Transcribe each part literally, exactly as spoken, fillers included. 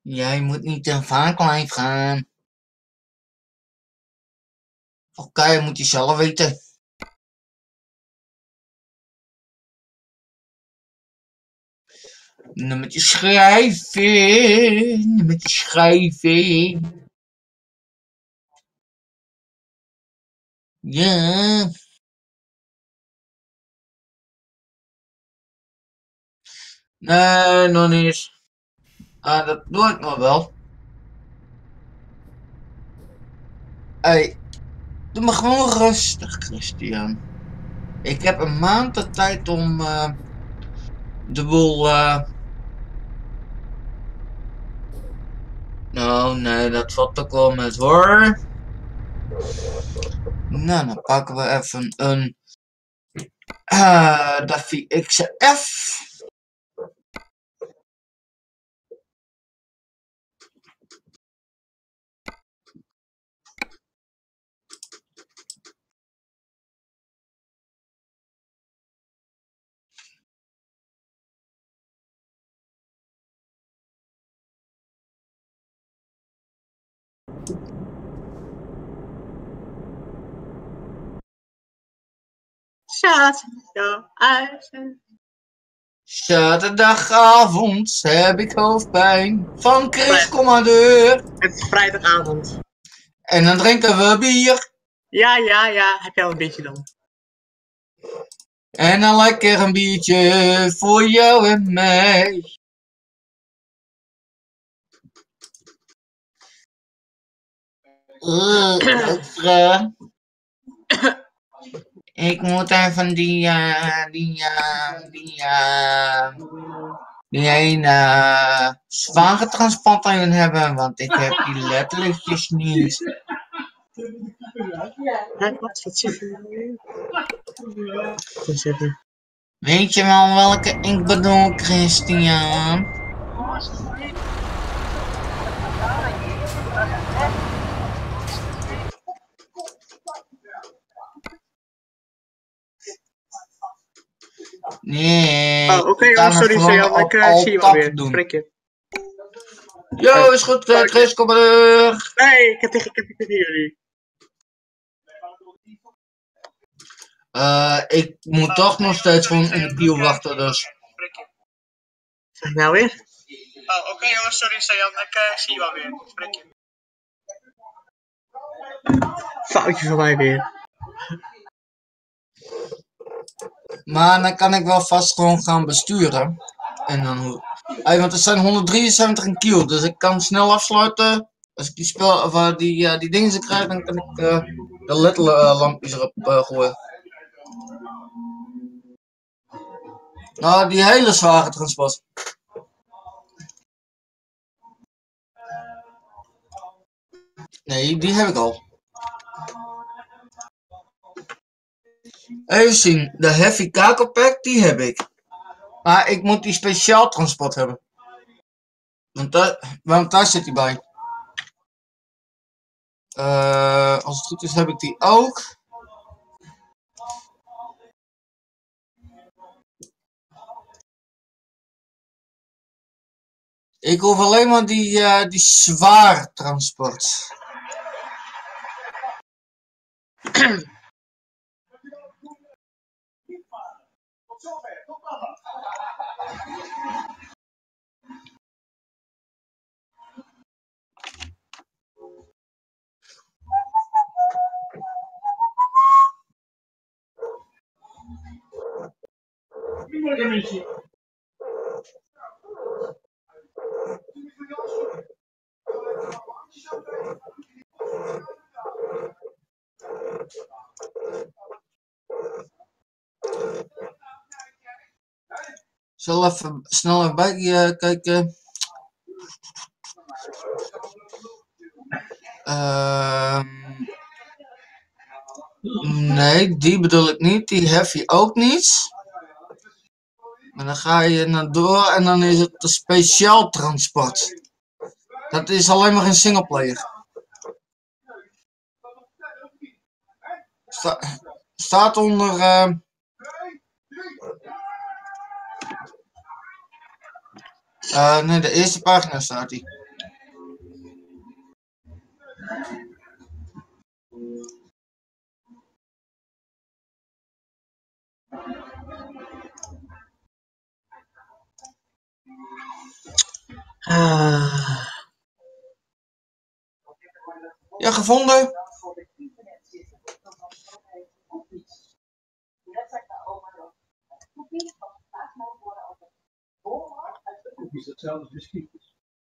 Jij moet niet te vaak live gaan. Oké, okay, moet je zelf weten. Nummertje schrijven. Nummertje schrijven. Ja. Nee, nog niet eens. Ah, dat doe ik nog wel. Hey, doe me gewoon rustig, Christian. Ik heb een maand de tijd om uh, de boel... Uh... Nou, nee, dat valt ook wel met hoor. Nou, dan pakken we even een... Uh, Daffy X F. Zaterdagavond. Zaterdagavond heb ik hoofdpijn van Chris Commandeur. Het is vrijdagavond. En dan drinken we bier. Ja, ja, ja. Heb jij al een beetje dan? En dan lekker een biertje voor jou en mij. Uh, extra. Ik moet even die, uh, die, uh, die, uh, die ene uh, zwangentransplanten hebben, want ik heb die letterlijkjes niet. Ja, wat, wat zit er? Weet je wel welke ik bedoel, Christian? Nee. Oh, oké, okay, oh, sorry, Sejan, ik uh, zie je wel weer. Spreek je. Yo, is goed, uh, Chris, kom maar terug. Nee, ik heb tegen, ik heb tegen jullie. Uh, ik moet toch nog steeds gewoon in de queue wachten, dus. Zeg nou weer? Oh, oké, okay, oh, sorry, Sejan, ik uh, zie je wel weer. Spreek je. Foutje van mij weer. Maar dan kan ik wel vast gewoon gaan besturen. En dan... Hey, want er zijn honderddrieënzeventig in queue, dus ik kan snel afsluiten. Als ik die spel, of uh, die, uh, die dingen krijg, dan kan ik uh, de ledlampjes uh, erop uh, gooien. Nou, die hele zware transport. Nee, die heb ik al. Even zien, de Heavy Cargo Pack, die heb ik. Maar ik moet die speciaal transport hebben. Want daar, want daar zit hij bij. Uh, als het goed is heb ik die ook. Ik hoef alleen maar die, uh, die zwaar transport. Ik zal even snel even bij uh, kijken. Uh, nee, die bedoel ik niet. Die heavy ook niet. Maar dan ga je naar door en dan is het een speciaal transport. Dat is alleen maar een singleplayer. Sta staat onder... Uh, uh, nee, de eerste pagina staat die. Ah. Ja, gevonden. Is hetzelfde als biscuitjes?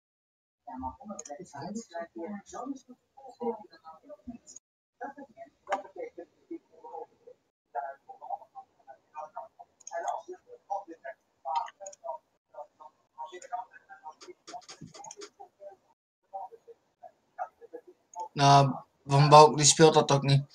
Nou, Van Balk die speelt dat ook niet.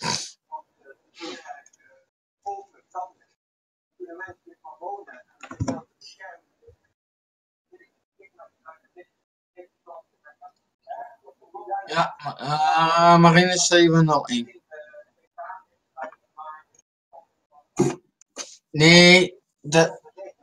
Ja, uh, Marine zeven nul één. Nee, de...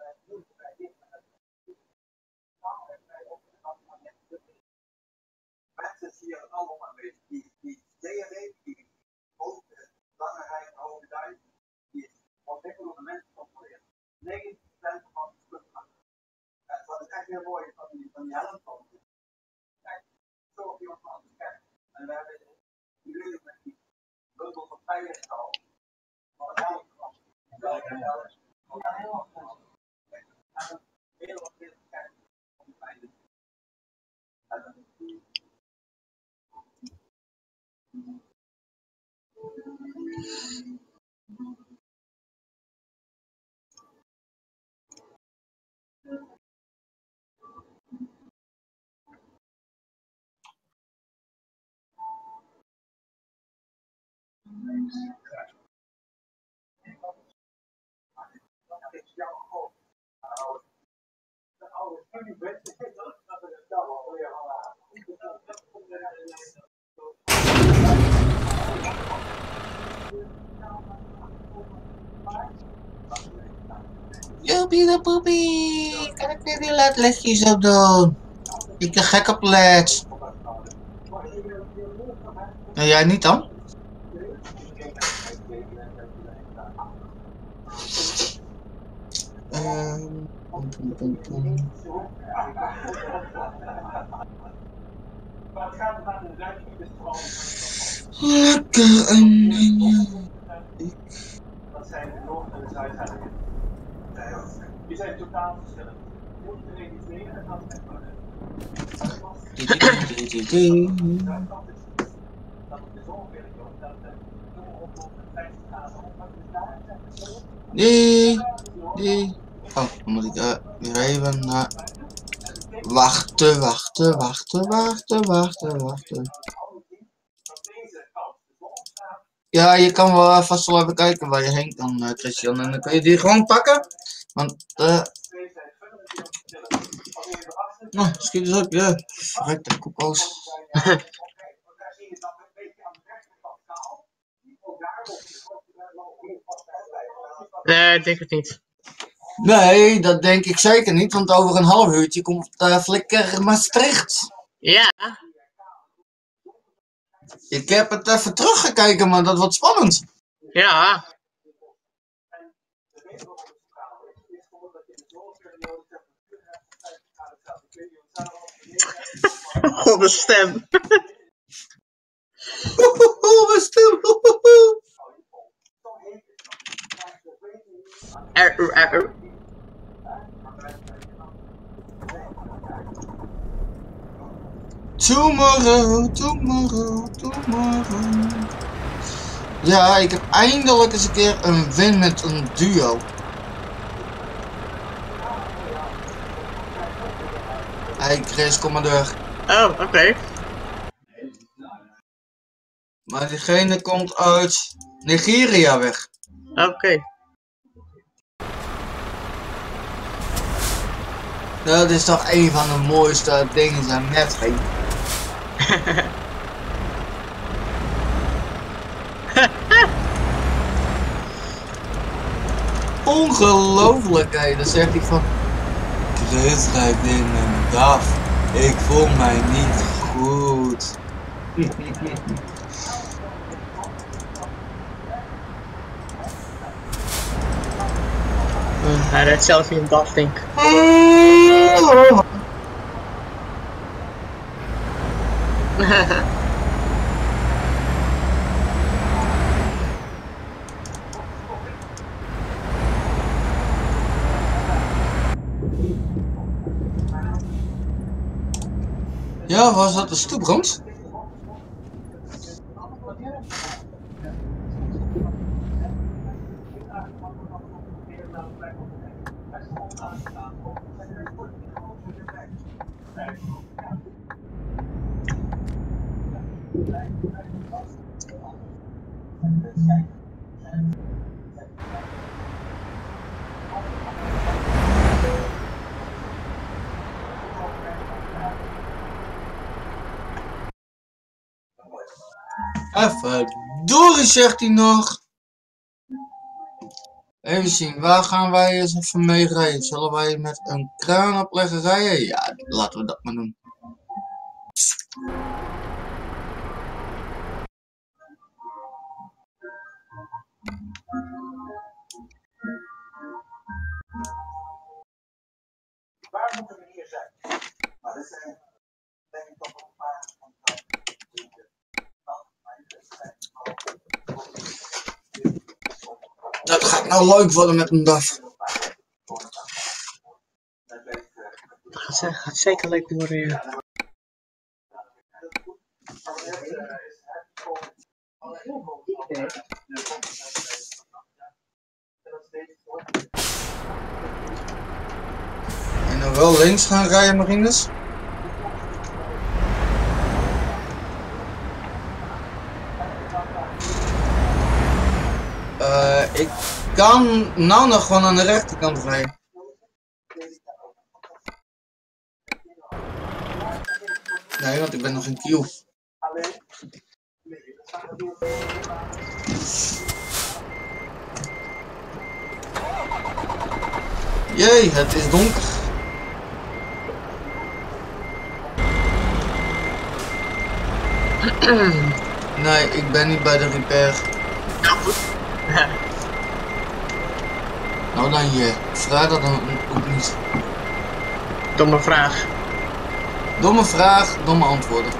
Joepie de poepie, kan ik weer die ledlichtjes op doen? Ik ben gek op leds. En jij niet dan? Um, pom, pom, pom, pom. Lekker en Dat zijn de Noord- en de Zuid-Zuid. Die zijn totaal verschillend. Je moet je registreren en dat is Nee, nee. Oh, dan moet ik uh, weer even naar. Uh, wachten, wachten, wachten, wachten, wachten, wachten. Ja, je kan wel vast wel even kijken waar je heen kan, uh, Christian. En dan kun je die gewoon pakken. Want, eh. Uh... Oh, schiet eens op, ja. Verrek de koekoos. Nee, ik denk het niet. Nee, dat denk ik zeker niet, want over een half uurtje komt uh, Flikker Maastricht. Ja. Ik heb het even teruggekeken, maar dat wordt spannend. Ja. Oh, mijn stem. Oh, mijn stem. Er, er, er. Tomorrow, tomorrow, tomorrow. Ja, ik heb eindelijk eens een keer een win met een duo. Hey Chris, kom maar door. Oh, oké. Okay. Maar diegene komt uit Nigeria weg. Oké. Okay. Dat is toch een van de mooiste dingen zijn net heen. Ongelooflijk, hé. Dan zegt hij van... Chris rijdt in een D A F. Ik voel mij niet goed. Hij rijdt zelf in een D A F-tank. Ja, was dat de stoeprand? Even Doris, zegt hij nog. Even zien, waar gaan wij eens even mee rijden? Zullen wij met een kraanoplegger rijden? Ja, laten we dat maar doen. Waar moeten we hier zijn? Maar dit zijn denk ik toch een paar van Dat gaat nou leuk worden met een D A F. Het gaat, gaat zeker leuk worden, ja. En dan wel links gaan rijden, Marines? Uh, ik kan nou nog gewoon aan de rechterkant rijden. Nee, want ik ben nog in Kiel. Jee, het is donker. Nee, ik ben niet bij de repair. Nou dan je, vraag dat dan ook niet. Domme vraag. Domme vraag, domme antwoorden.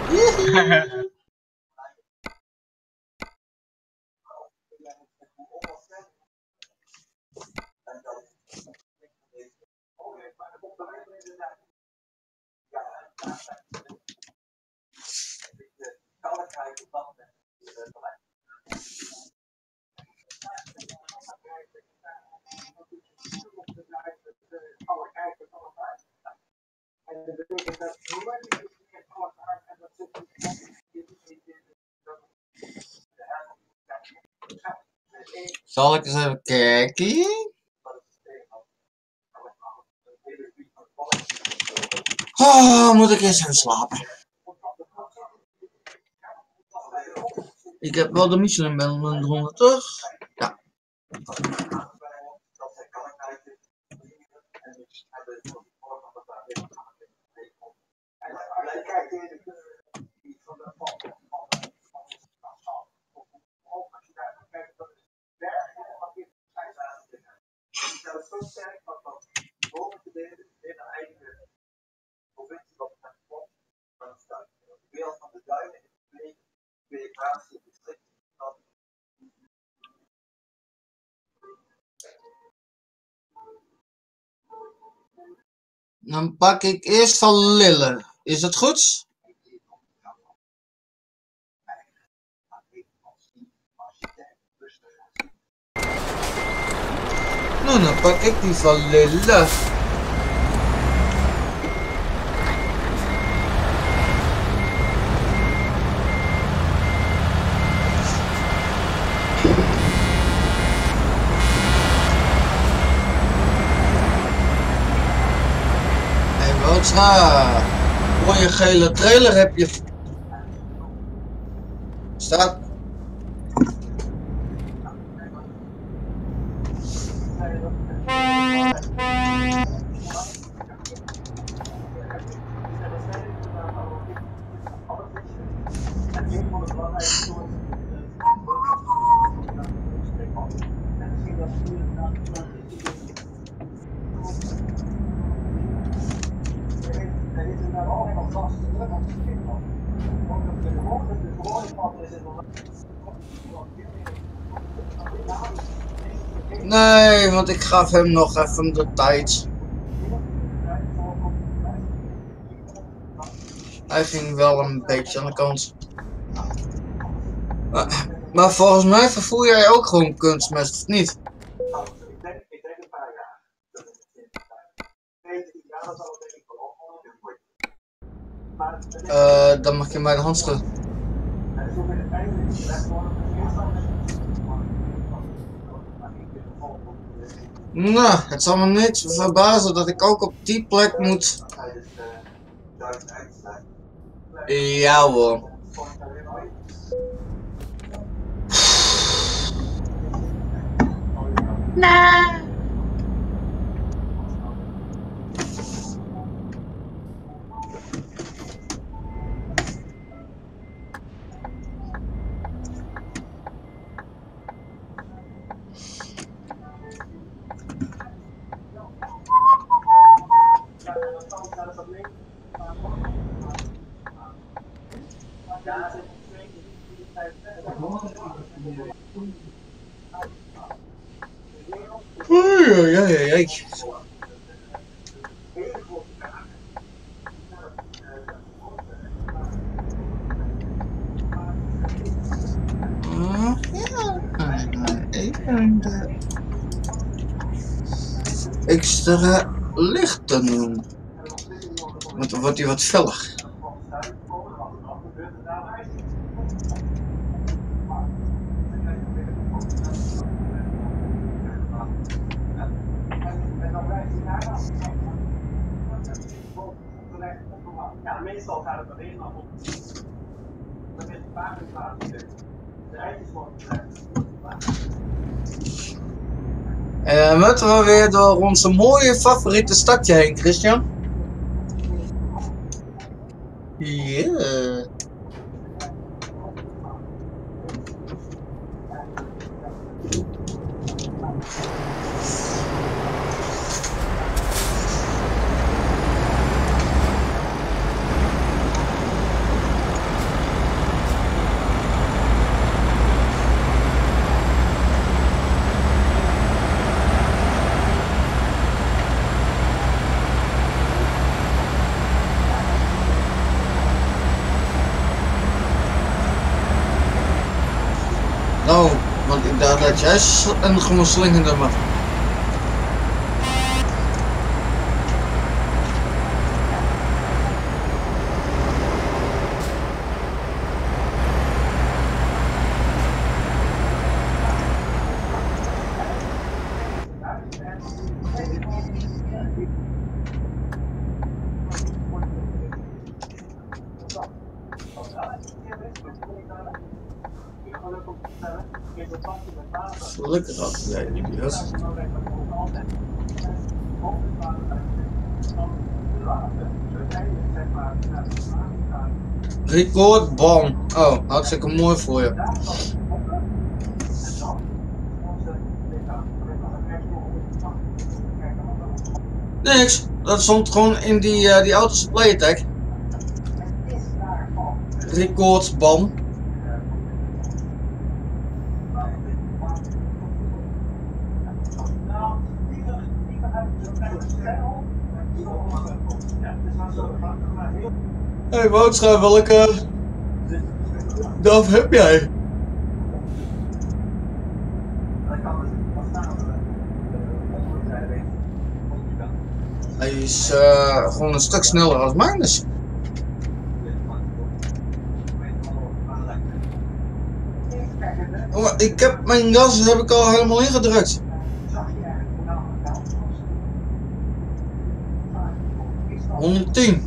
Zal ik eens even kijken? Oh, moet ik eens gaan slapen. Ik heb wel de Michelin-bellen eronder, toch? Ja. Dan pak ik eerst van Lille. Is dat goed? Nou, dan pak ik die van Lille. Ah, mooie gele trailer heb je. Staat. Nee, want ik gaf hem nog even de tijd. Hij ging wel een beetje aan de kant. Maar, maar volgens mij vervoer jij ook gewoon kunstmest, of niet? Uh, dan mag je mij de hand schudden. Nou, het zal me niet verbazen dat ik ook op die plek moet. Ja hoor. Nee. Oei, oei, oei, oei. Even de extra lichten doen. Want dan wordt hij wat feller. Ja, meestal gaat het alleen maar op. Dan is het vaak een plaats. De eind is gewoon En uh, moeten we weer door onze mooie favoriete stadje heen, Christian? Ja. Yeah. Oh, want ik dacht dat jij een gemosselingende mag. Gelukkig had jij die video's. Recordbom. Oh, hartstikke mooi voor je. Niks, dat stond gewoon in die, uh, die auto supply tag. Recordbom. Hé hey, Woudstra, welke D A F heb jij? Hij is uh, gewoon een stuk sneller als mijn dus. Oh, ik heb mijn gas heb ik al helemaal ingedrukt. honderdtien.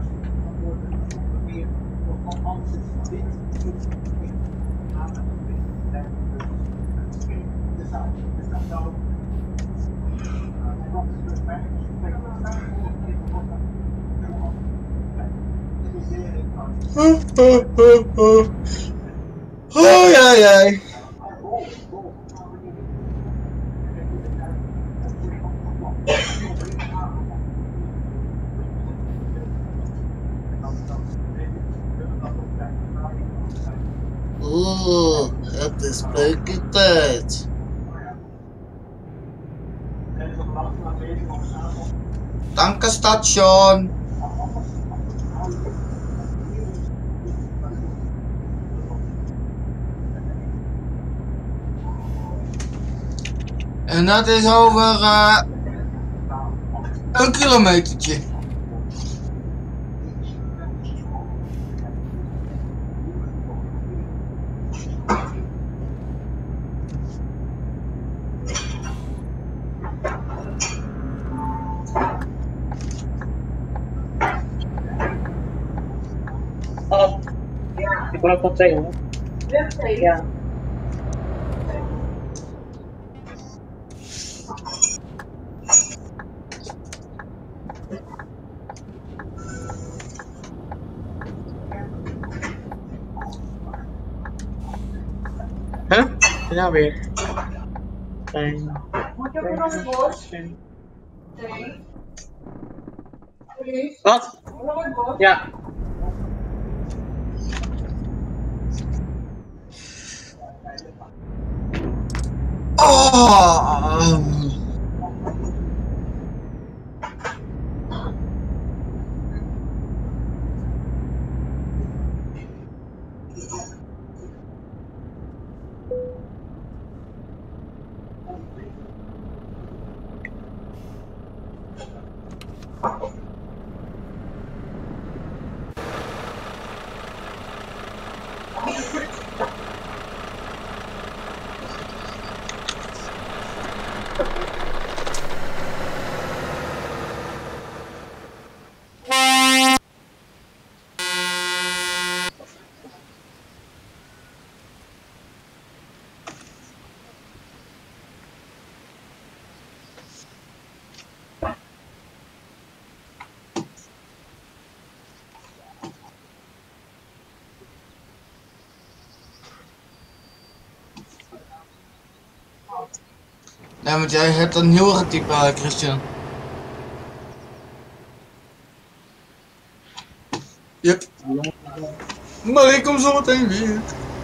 Oh, oh, oh, oh. Oh ja, ja. Het is pepertijd. Tankenstation. En dat is over uh, een kilometertje. Oh, ik wil ook wel twee hoor. Ja. Huh? Nou weer. Fijn. Moet je ook nog een bos? Nee. Wat? Nog een bos? Ja. Oh. Ja, want jij hebt een nieuwere type, uh, Christian. Yep. Maar ik kom zo meteen weer.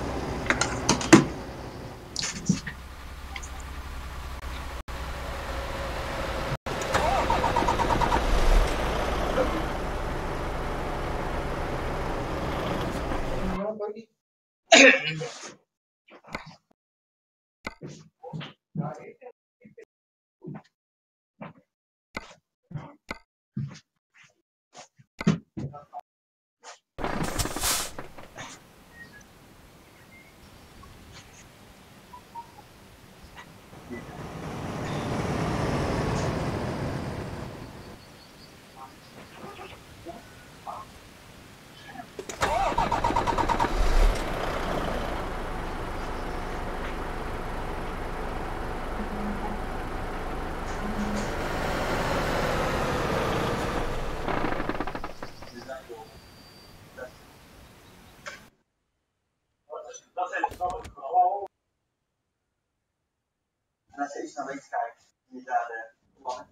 En als je iets naar links kijkt, zie je daar de mannen.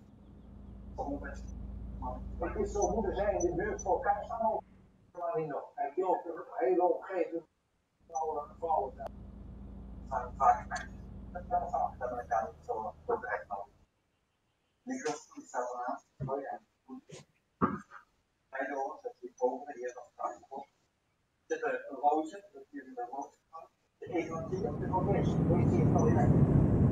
Het is zo moeder zijn in de buurt voor elkaar staan ook. En die ook een hele omgeving. Alle vrouwen daar. Zijn vaak mensen. Dat kan vaak, dat men elkaar niet zo direct houden. Nikos, die staat ernaast. Oh ja. Hij door, dat die boven, die heeft nog straks op. Er zit een roosje, dat hier in de roosje. De economie op de roosje, die zie je wel in.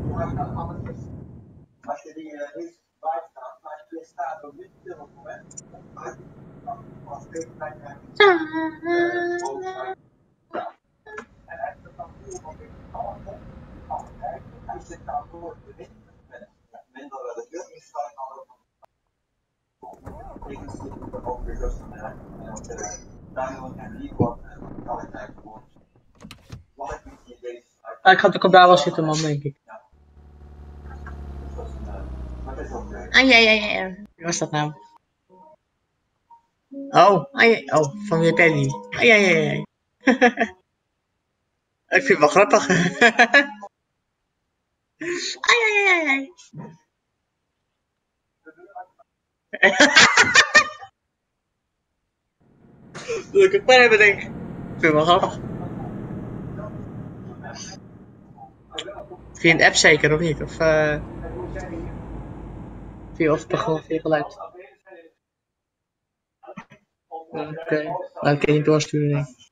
Als je die uh, niet bij staat, maar je staat op dit moment, als dit bij je en hij heeft dan heel wat in de hand, hij zit daar door de wind met minder de lucht is dan ook. Ik zie het ook weer rustig en daarom en die wordt en kan ik eigenlijk gewoon. Wat ik niet idee. Ah, ik ga ook op daar wel zitten, man, denk ik. Ah, ja, ja, ja. Wie was dat nou? Oh, ah, ja. Oh, van wie heb jij die? Ah, ja, ja, ja. Ik vind het wel grappig. Ah, ja, ja, ja, ja. Dat ik het maar hebben, denk ik. Ik vind het wel grappig. Via een app zeker, of niet? Of uh, En hoe zijn die? via of toch gewoon via geluid? Oké, okay. Nou, dat kan je niet doorsturen, denk ik.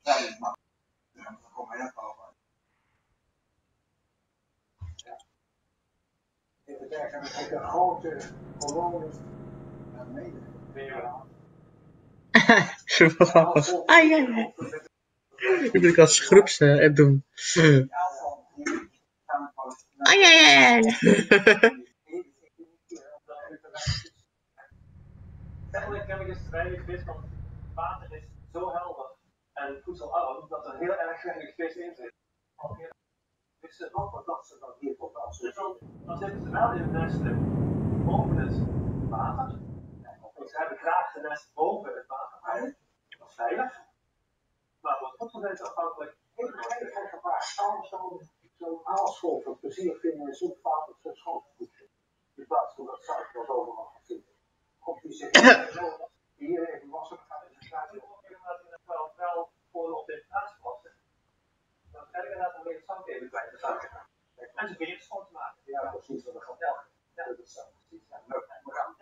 In de kerk hebben we een grote kolonie. Super grappig. Ai, ai, ai. Die moet ik als groeps uh, app doen. Ai, ai, ai. Eigenlijk heb ik eens te weinig vis, want het water is zo helder en voedselarm dat er heel erg weinig vis in zit. Vissen nog wat dat ze dan hier tot als. Dus dan, dan zitten ze wel in nesten boven het water. En ze hebben graag de nest boven het water houden. Dat is veilig. Maar voor het voedsel is het afhankelijk. Ik heb geen gekke vraag. Anders zou zo'n aalscholf het plezier vinden in zoetwater of schoonvoedsel. In plaats van dat zout wat overal gaat zitten. Komt die zich hier even wassen gaan en gaat hij ook wel wel voor op dit plaatswassen. Dan heb ik inderdaad een beetje zout even kwijt te zakken. En ze weer schoon te maken. Ja, precies. Dat gaat wel. Ja, dat is zo. Precies. Ja, leuk. We gaan.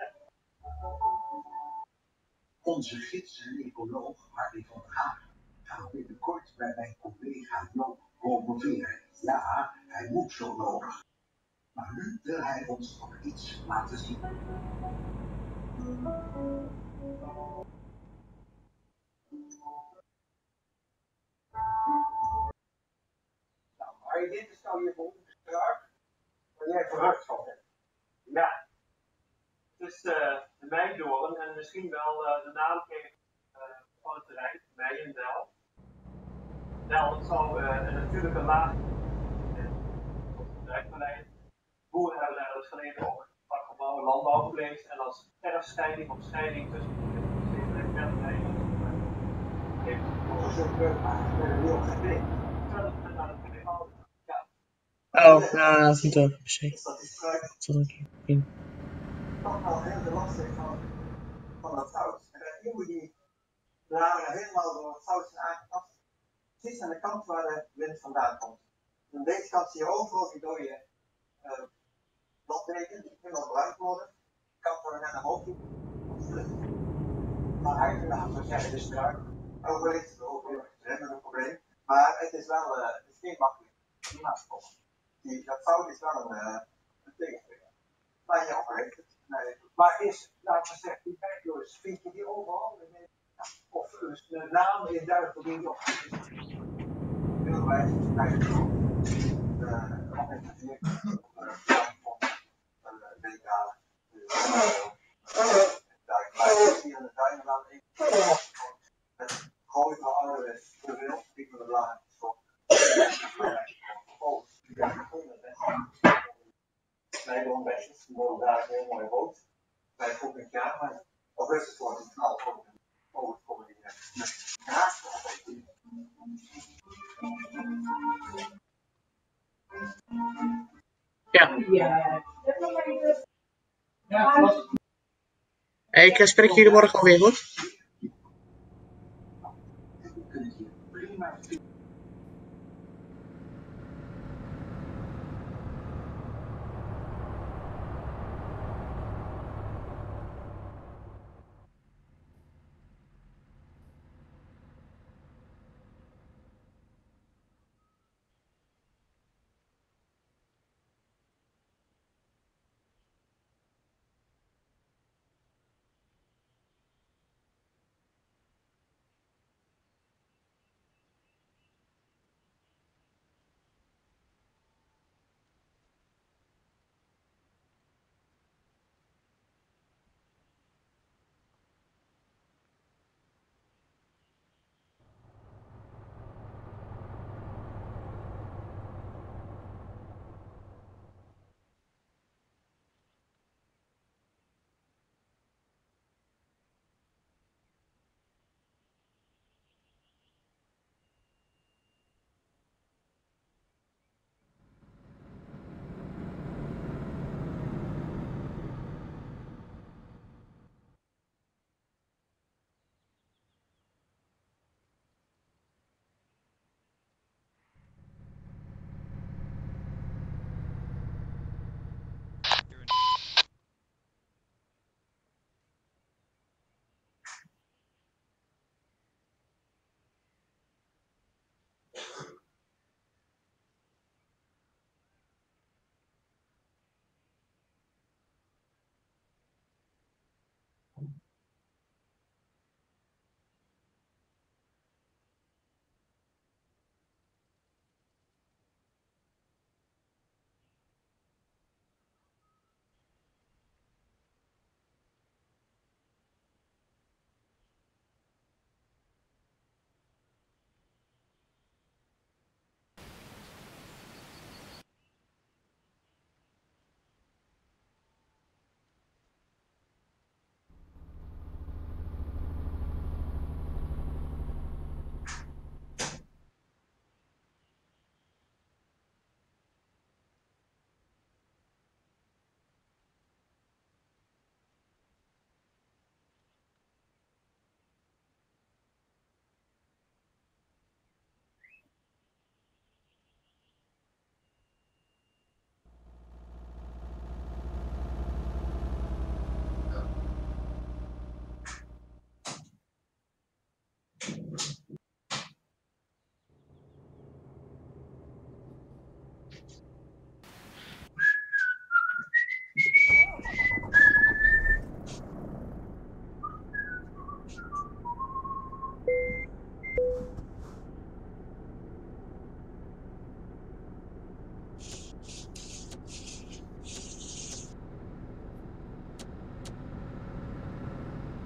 Onze gids en ecoloog Harry van der Haag gaat binnenkort bij mijn collega Joop promoveren. Ja, hij moet zo nodig. Maar nu wil hij ons nog iets laten zien. Nou, maar dit is nou je behoeftestraat, waar jij verrukt van bent. Ja. Het is uh, de Meidoorn en misschien wel uh, de naam uh, van het terrein, Meijendel. Del, dat zou uh, een natuurlijke laag op het bedrijfsbeleid. Boeren hebben daar het geleden over vakgebouwen, landbouw gepleegd en als erfscheiding of scheiding tussen de en de dat is ook een heel geding. Oh, nou, dat is niet ook per se. Dat is gebruikt. Dat is in. Toch wel heel de lastig van, van dat zout. En dan moet die blaren helemaal door het zout zijn aangepast. Precies aan de kant waar de wind vandaan komt. Aan deze kant zie je overal die dode uh, bladwegen die helemaal bruin worden. De kant waar we naar omhoog doen. Maar eigenlijk nou, zo zeggen de struik. Overleeft het ook heel erg, een probleem. Maar het is wel, uh, het is geen makkelijk klimaatstof. Die, dat zout is wel een, uh, een tegenstelling. Maar je overleeft het. Nee. Maar is, laten we zeggen, die bijkloos, vind je die overal? Of dus de naam in Duitsland die nog heel wijs is bijkloos. Uh, of is het hier van een B K. Daar is hier in de tuin dan even. Gooi van ouderwets te veel, ik wil de bladen stoppen. Oh, ja, wij doen best, we worden daar heel mooi rood. Bij volgend jaar, maar of is het gewoon een knal over het komen die met graag. Ja. Ja. Ja. Hey, ik spreek jullie morgen alweer, goed?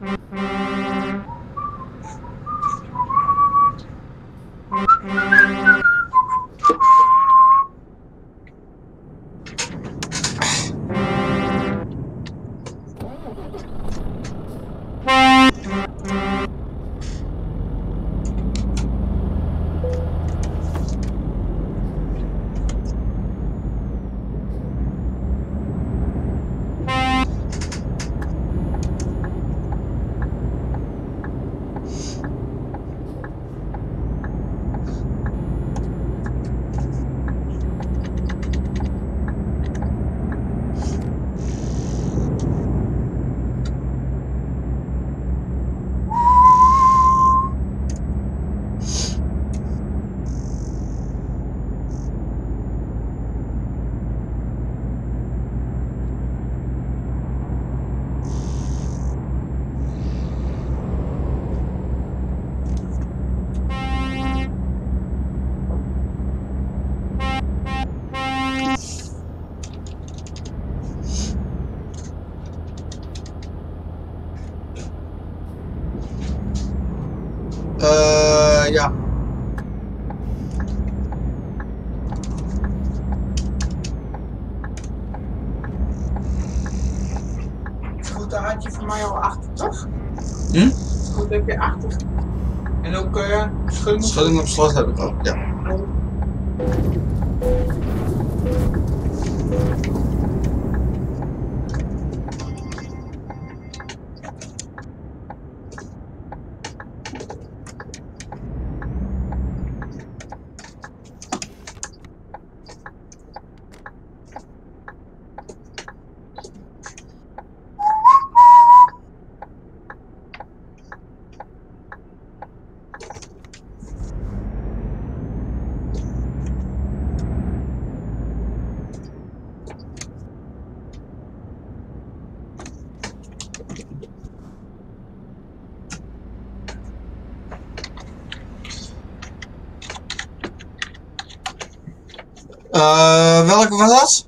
Uh, ja. Goed, daar had je voor mij al achter, toch? Hm? Goed, heb je achter. En ook uh, schudding. Schudding op slot heb ik al, ja. Uh, welke was dat?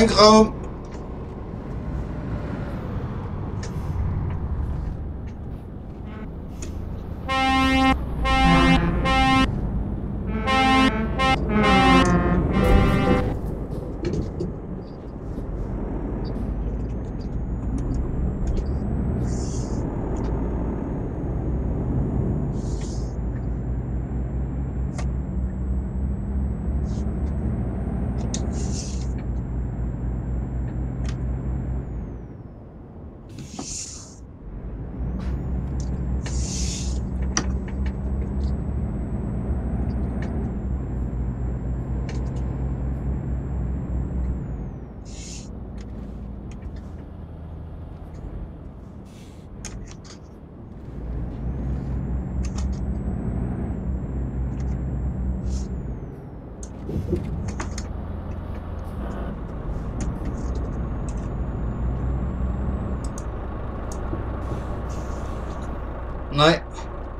Tankraum. Nee.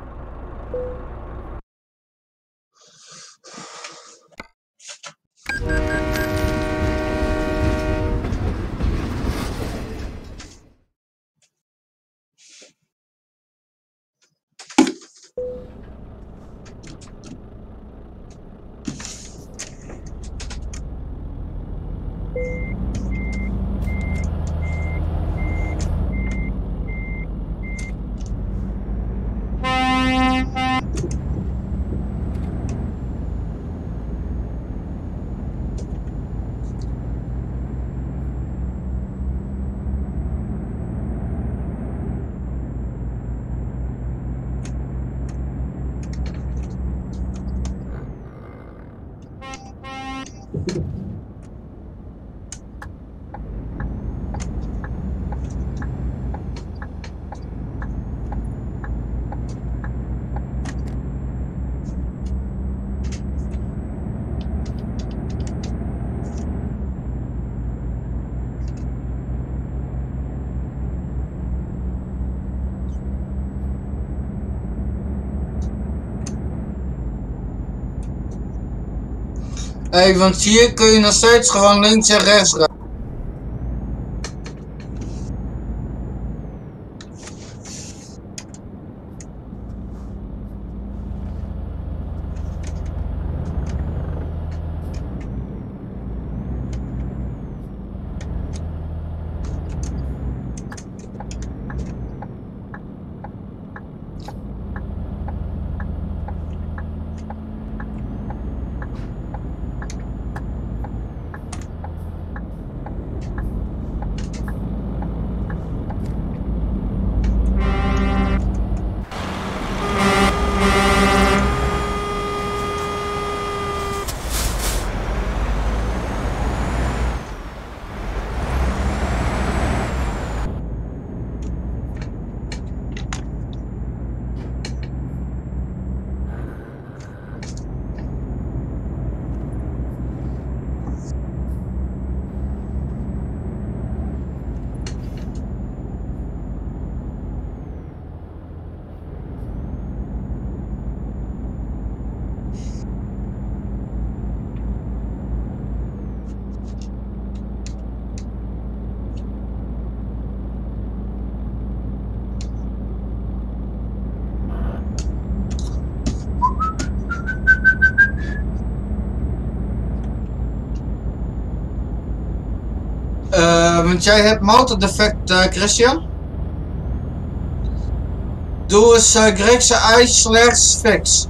Hey, want hier kun je nog steeds gewoon links en rechts rijden. Uh, want jij hebt motordefect, uh, Christian. Doe eens uh, Griekse I slash fix.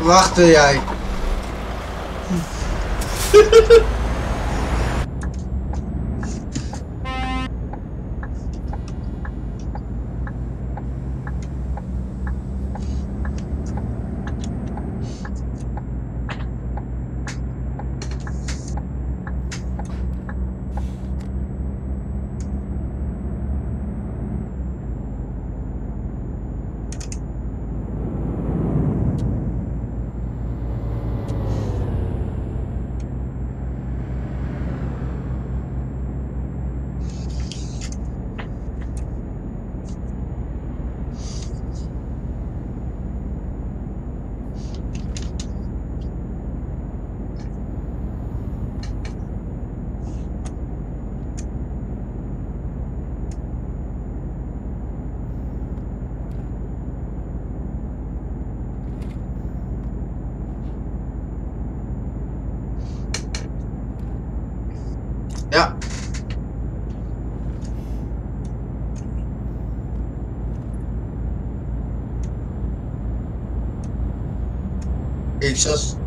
Wachten jij. Ja. Ietsjes.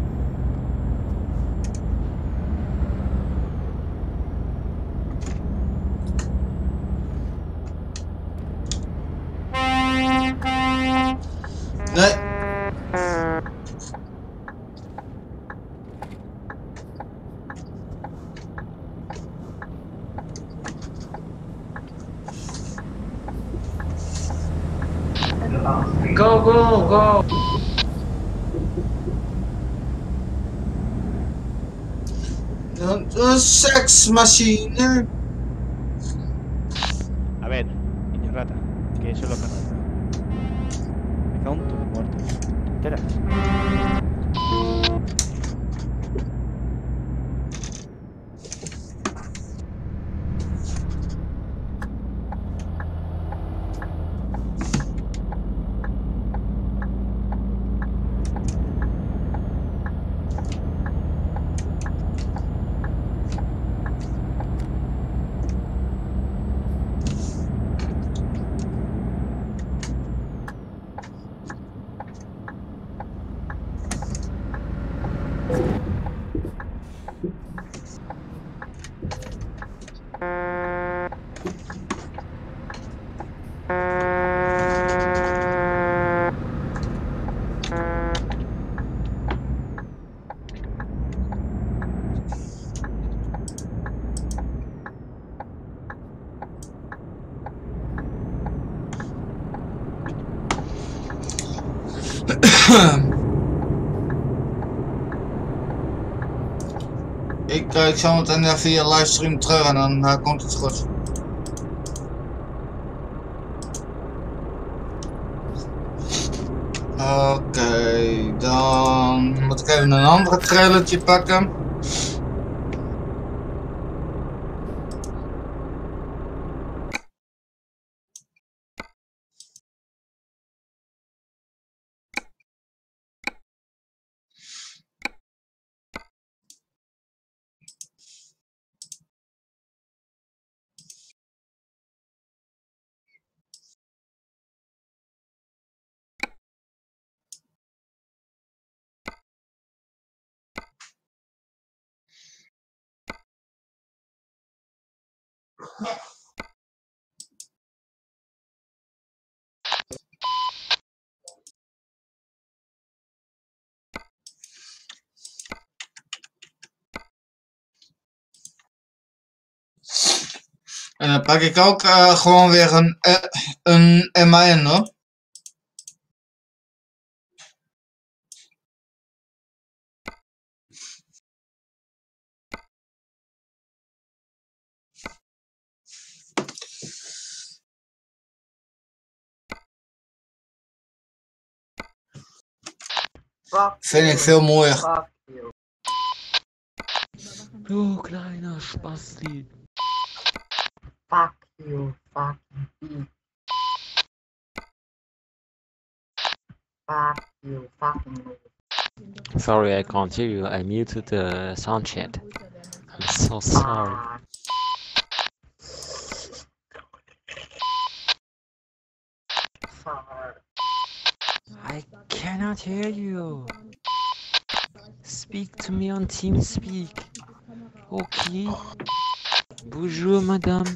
Nee. Go, go, go! Een seksmachine. A ver, niño rata, que eso es lo que no. Me cago en tu muerto. ¿Te enteras? Ik kijk zo meteen even via livestream terug en dan uh, komt het goed. Oké, okay, dan moet ik even een andere trailertje pakken. En dan pak ik ook uh, gewoon weer een, uh, een M I N hoor. Fuck Vind you. ik veel mooier. Fuck you. Du kleiner Spasti. Fuck you. Fucking bitch. Fuck you. Fucking bitch. Sorry, I can't hear you. I muted the sound chat. I'm so sorry. Fuck. Fuck. I cannot hear you. Speak to me on TeamSpeak. Okay. Bonjour, madame.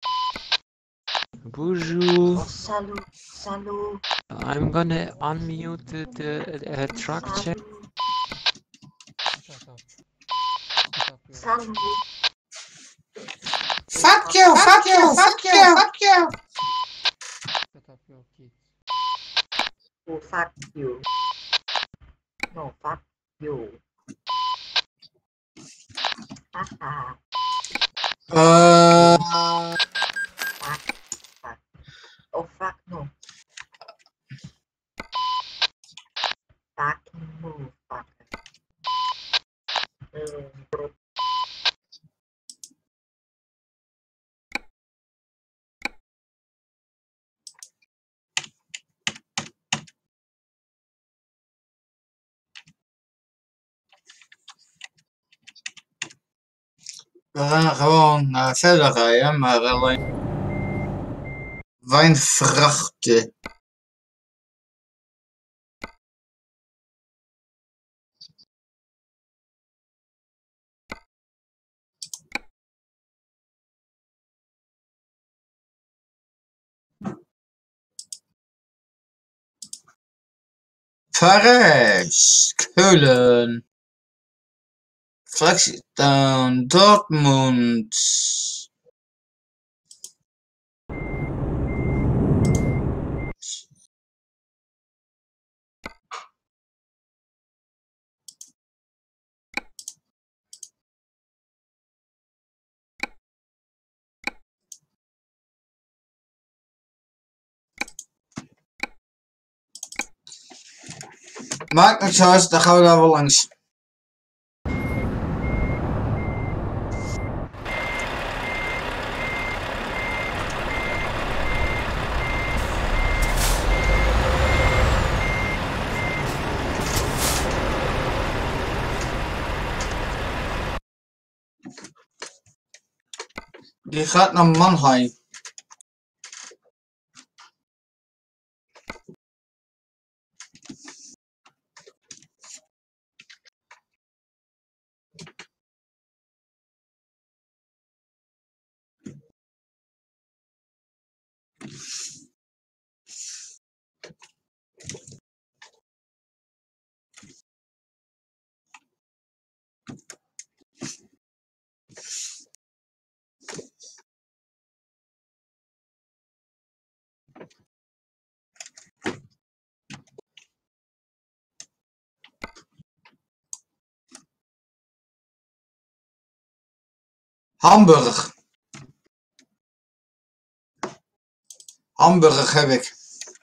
Bonjour. Oh, salut, salut, I'm gonna unmute the, the uh, truck check. salut, salut. Fuck you, fuck you, fuck you, fuck you. Oh, fuck you. No, fuck you. Haha, Uh, fuck, fuck. Oh, fuck, no. Fucking move, fucker. Uh, we gaan gewoon uh, verder rijden, maar alleen wijnvrachten. Parijs, Keulen, Flexitown, Dortmund. Maakt niks uit, dan gaan we daar wel langs. Die gaat naar Mannheim. Hamburg. Hamburg heb ik.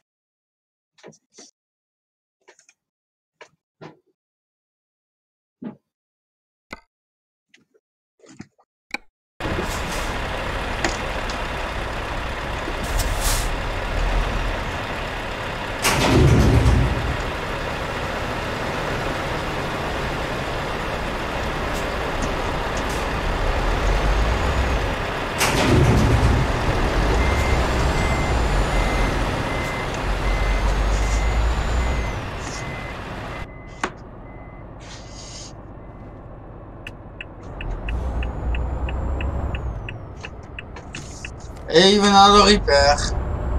Even naar de Rietberg.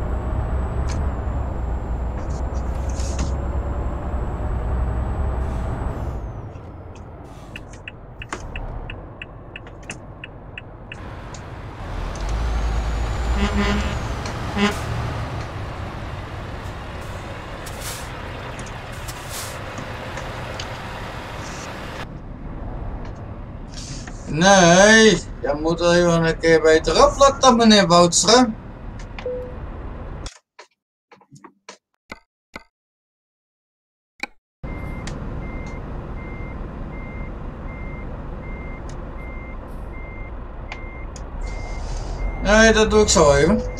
Nee, je moet er even een keer beter opletten, meneer Boutstra. Nee, dat doe ik zo even.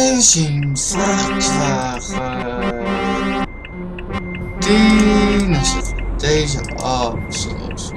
zien, vrachtwagen. tien is het deze afsluit.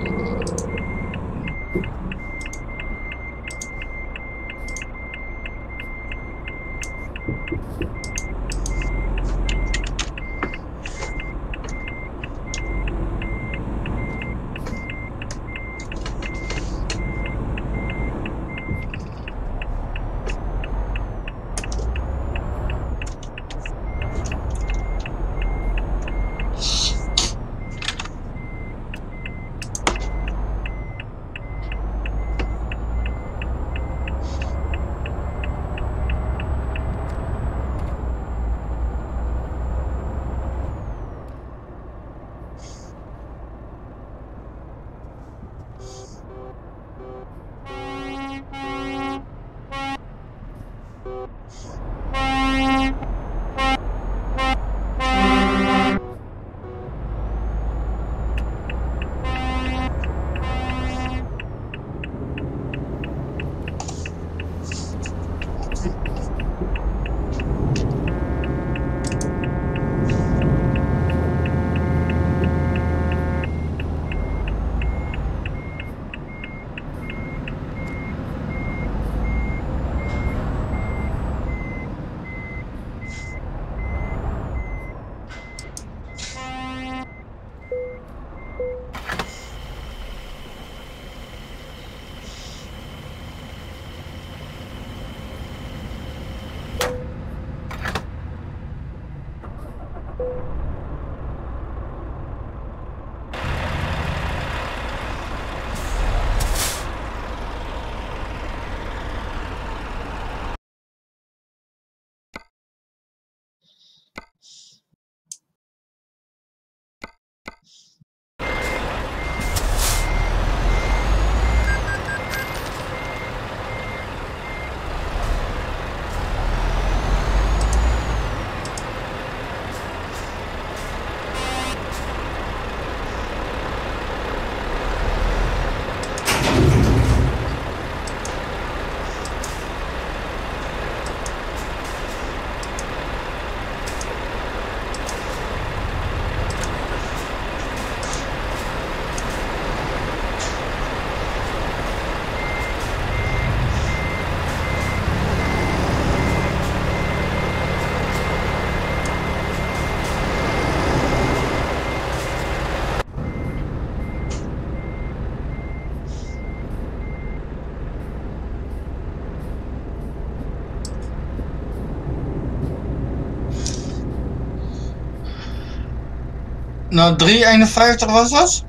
Nou, drie eenenvijftig was dat?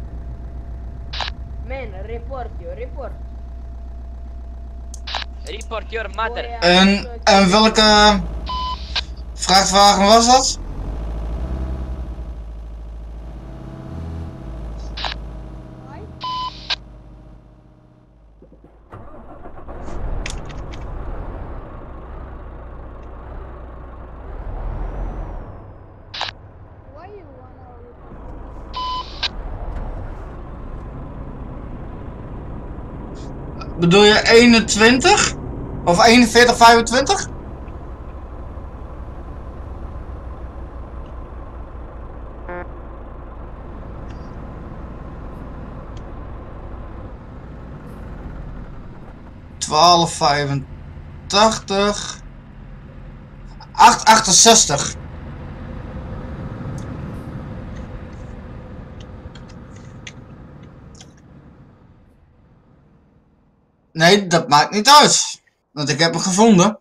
Man, report you, report. Report your mother. En, en welke vrachtwagen was dat? Bedoel je eenentwintig? Of eenenveertig vijfentwintig? twaalf vijfentachtig. acht achtenzestig. Nee, dat maakt niet uit. Want ik heb hem gevonden.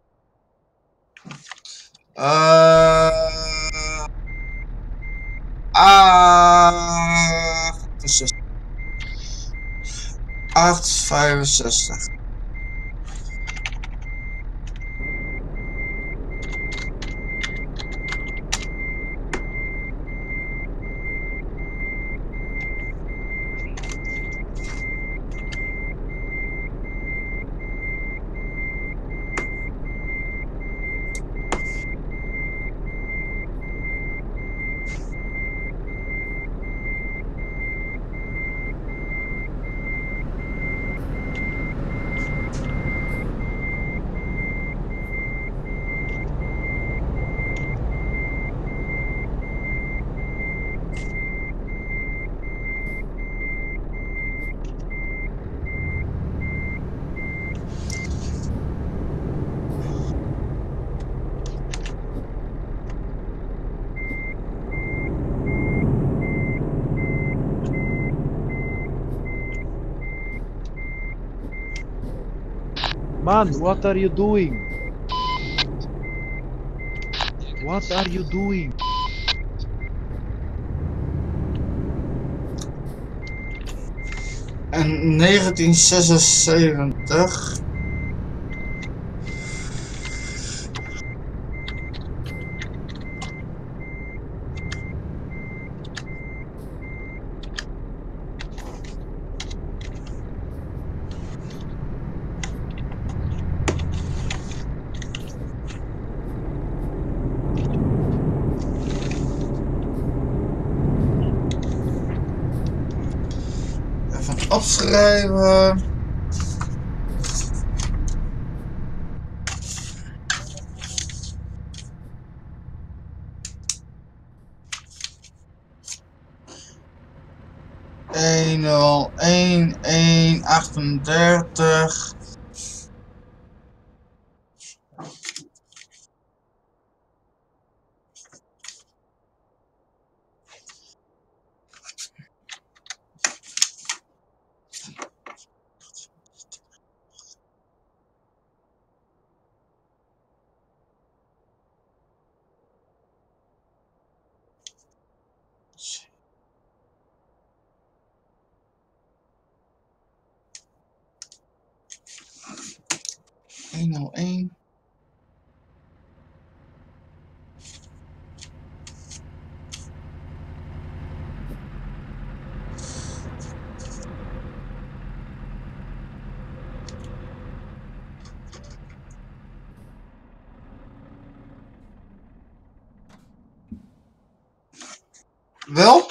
Uh, acht vijfenzestig. Man, what are you doing? What are you doing? En negentien zesenzeventig. Even opschrijven. een nul een een achtendertig. een nul een. Wel?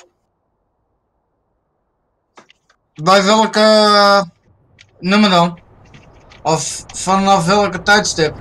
Bij welke uh, nummer dan? Of vanaf welke tijdstip?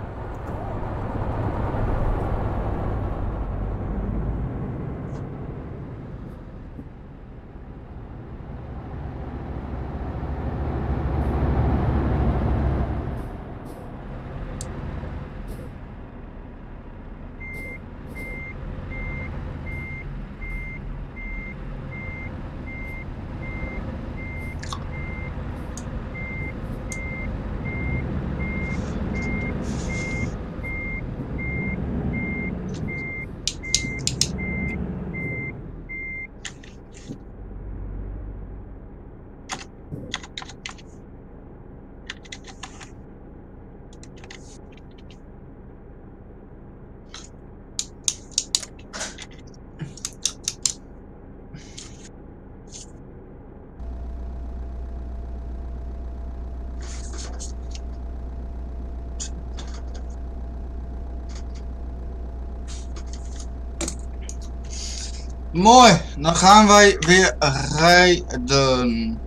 Mooi, dan gaan wij weer rijden.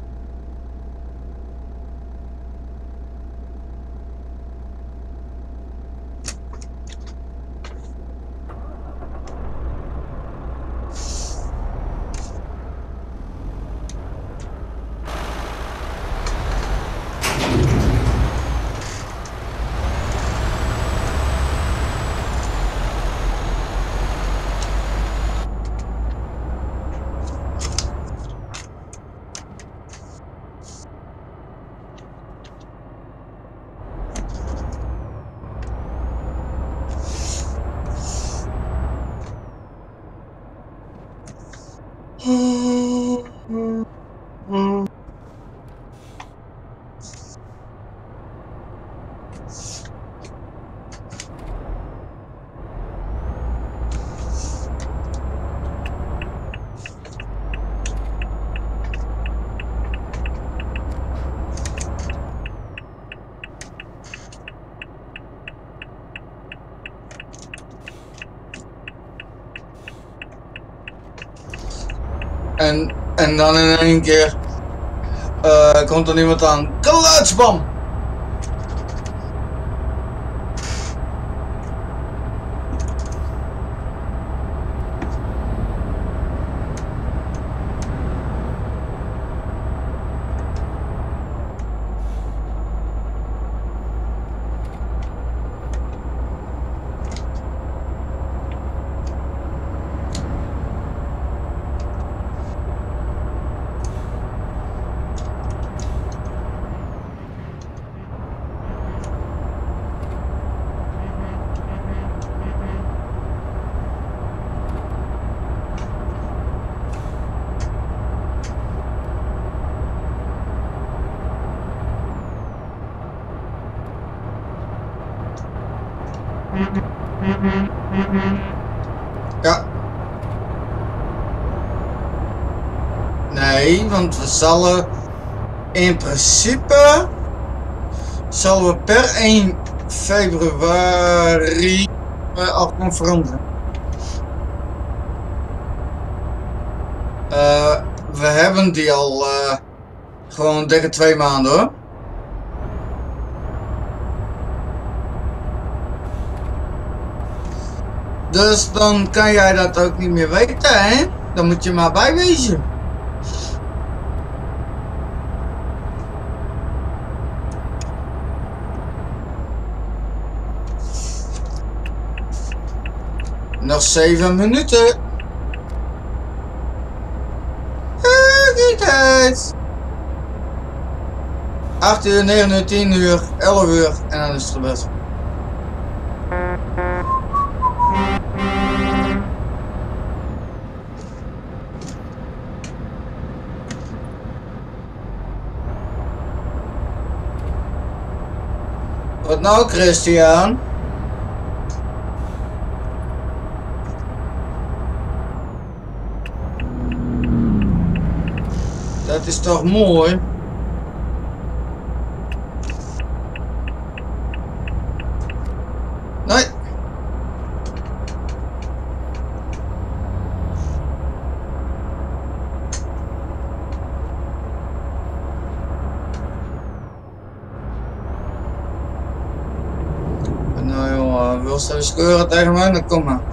En, en dan in één keer uh, komt er iemand aan. Geluidsbom! Ja. Nee, want we zullen in principe zullen we per één februari uh, al gaan veranderen. Uh, we hebben die al uh, gewoon dikke twee maanden hoor. Dus dan kan jij dat ook niet meer weten, hè? Dan moet je maar bijwezen. Nog zeven minuten. Kijk uit. acht uur, negen uur, tien uur, elf uur en dan is het gebeurd. Wat nou, Christian? Dat is toch mooi? Nee. Nou joh, wil ze scheuren tegen mij? Dan kom maar.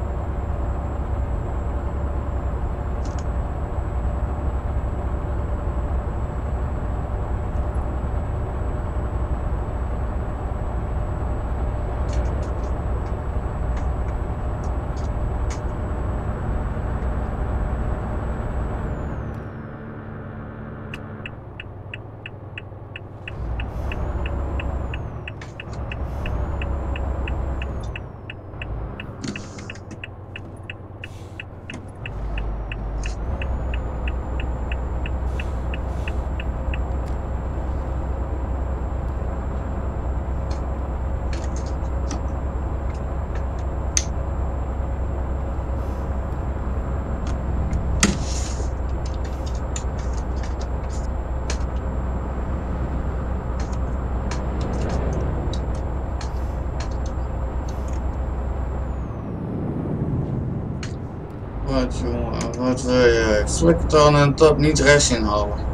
Wat jongen, wat wil je? Flikker dan en top niet rechts inhouden.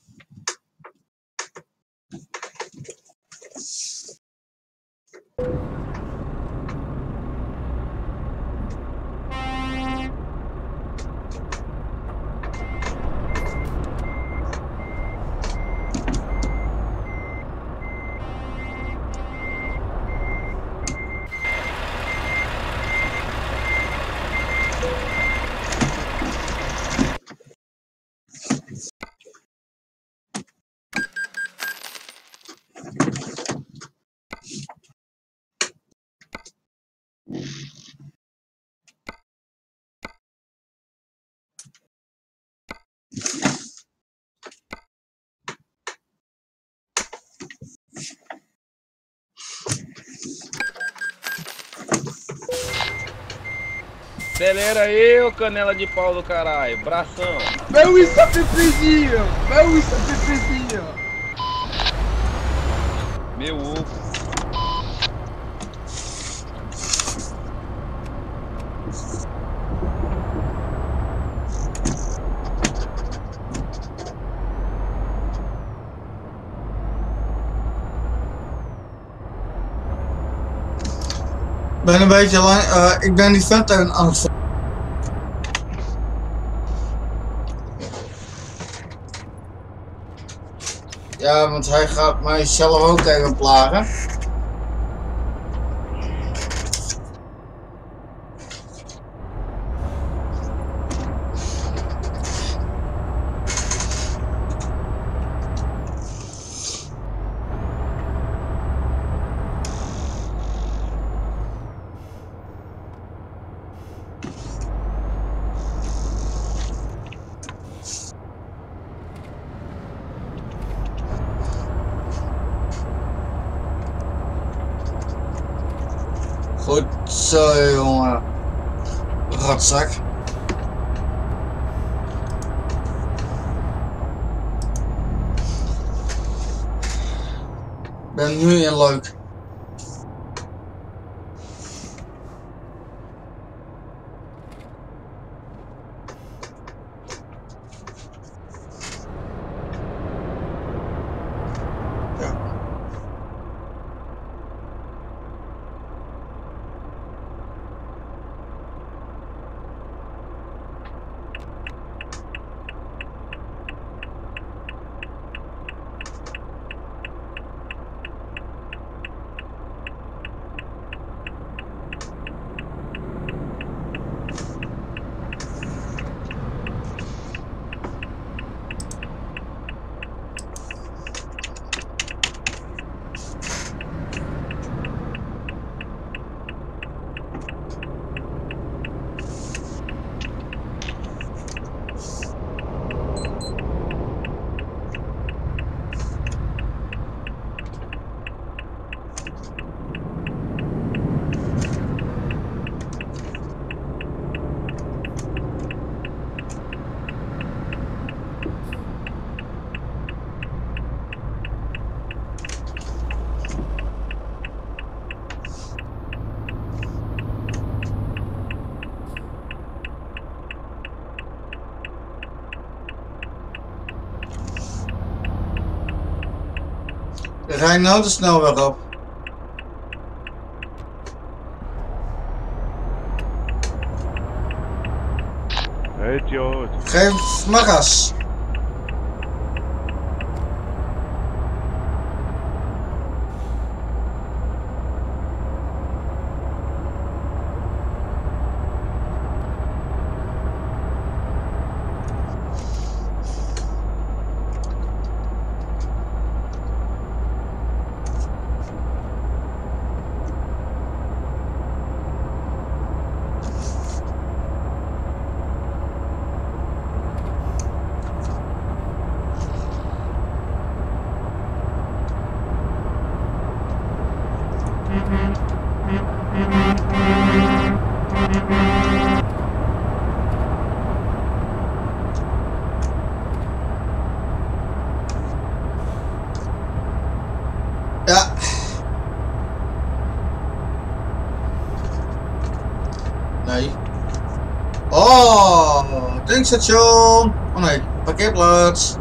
you Acelera aí, ô canela de pau do caralho. Bração. Meu isso é Pepezinho! Meu isso é Pepezinho! Meu ovo. Ik ben een beetje lang, uh, ik ben die vent aan aan het volgen. Ja, want hij gaat mij zelf ook even plagen. Goed zo, jongen. Rotzak. Ik ben nu in leuk. Rij nou de snelweg op. Hey, Jood. Geef maar gas. Ja. Nee. Oh, tankstation. Oh nee, parkeerplaats.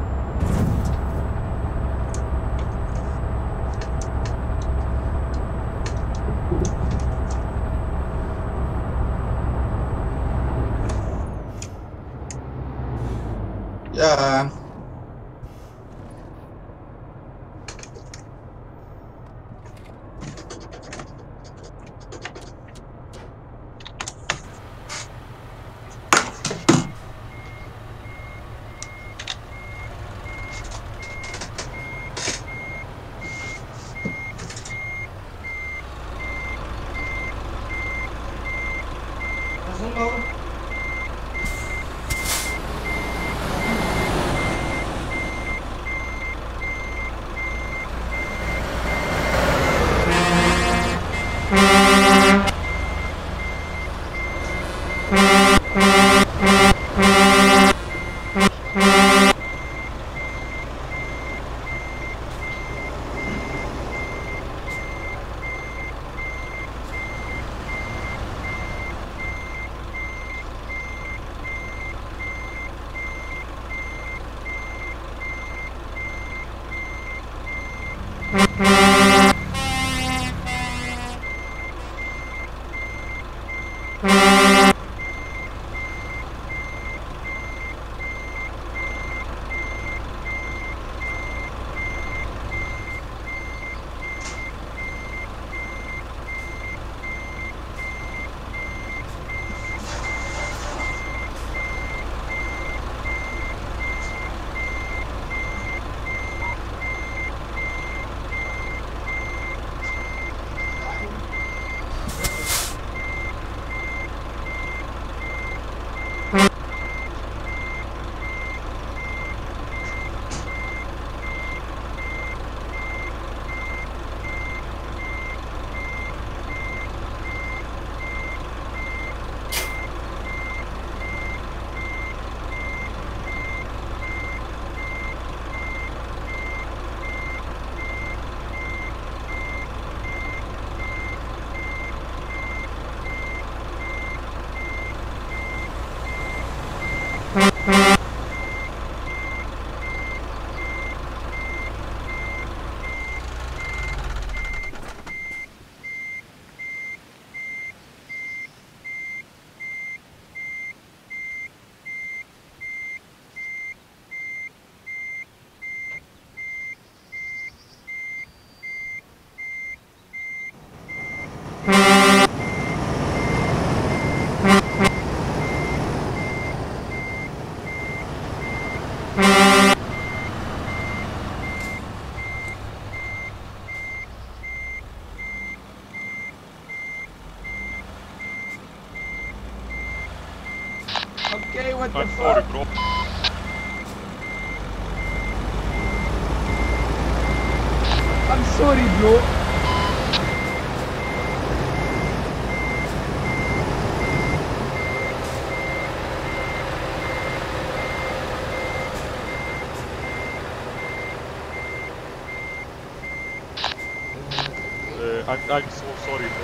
Ja. Okay, what the I'm fuck? sorry, bro. I'm sorry, bro. Uh, I'm, I'm so sorry, bro.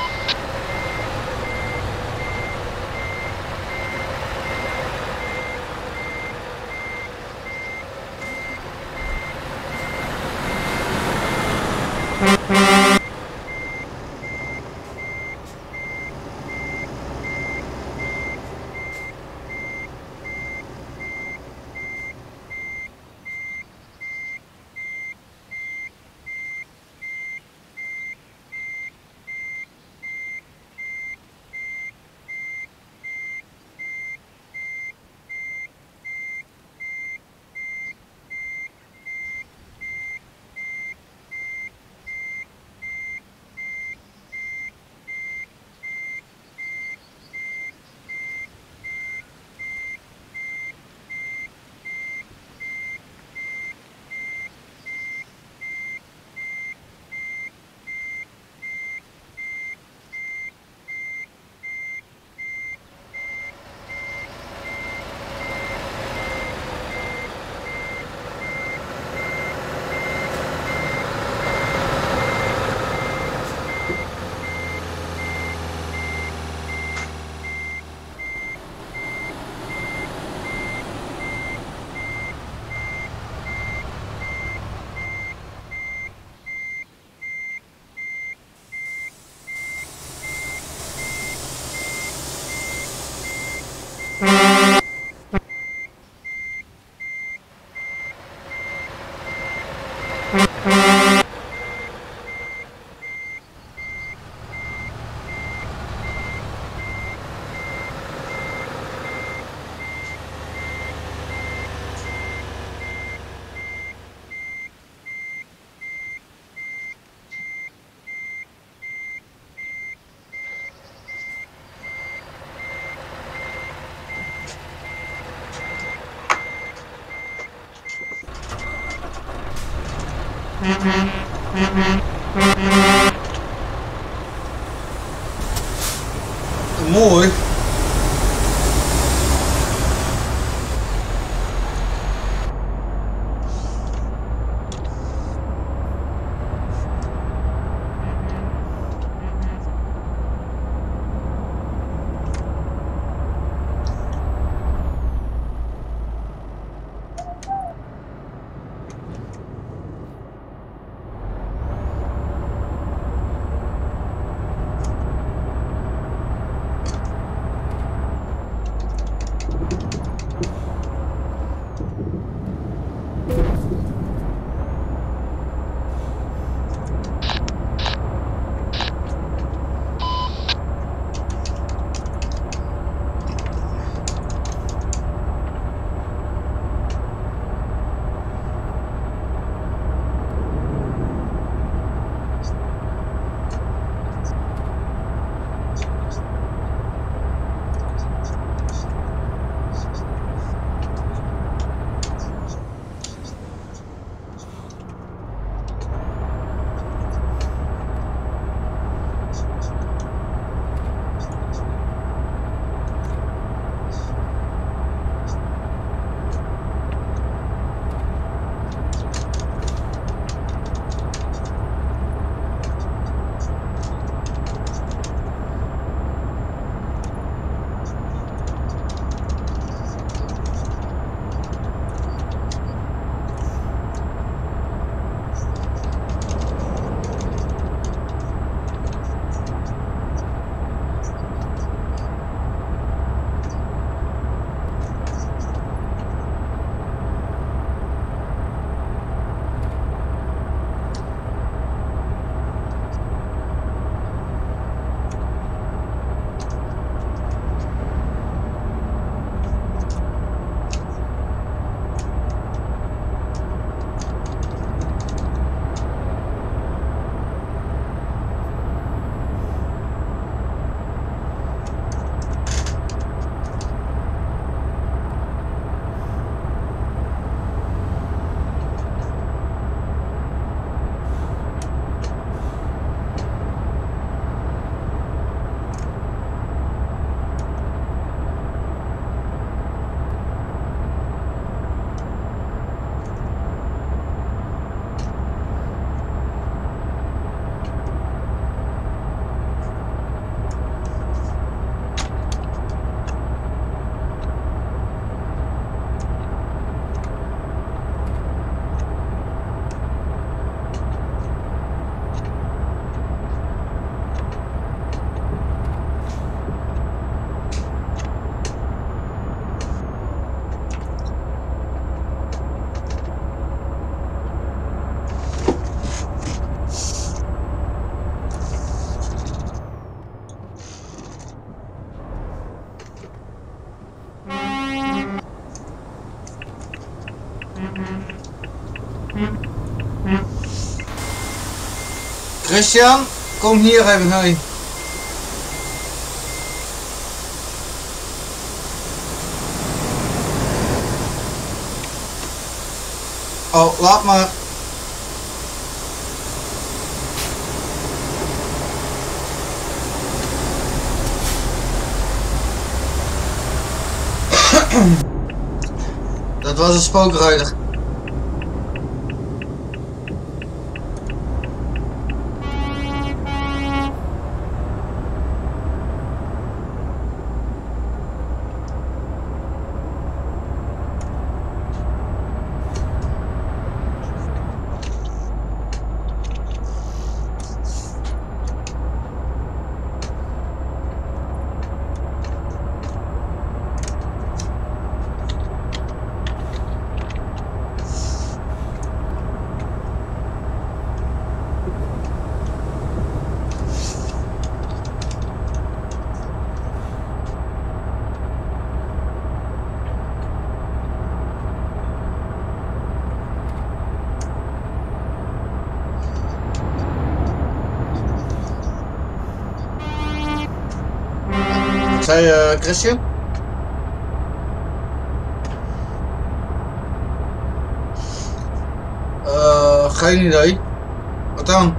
Mooi. Christian, kom hier even heen. Oh, laat maar. Dat was een spookrijder. Wat zei je, Christian? Uh, geen idee. Wat dan?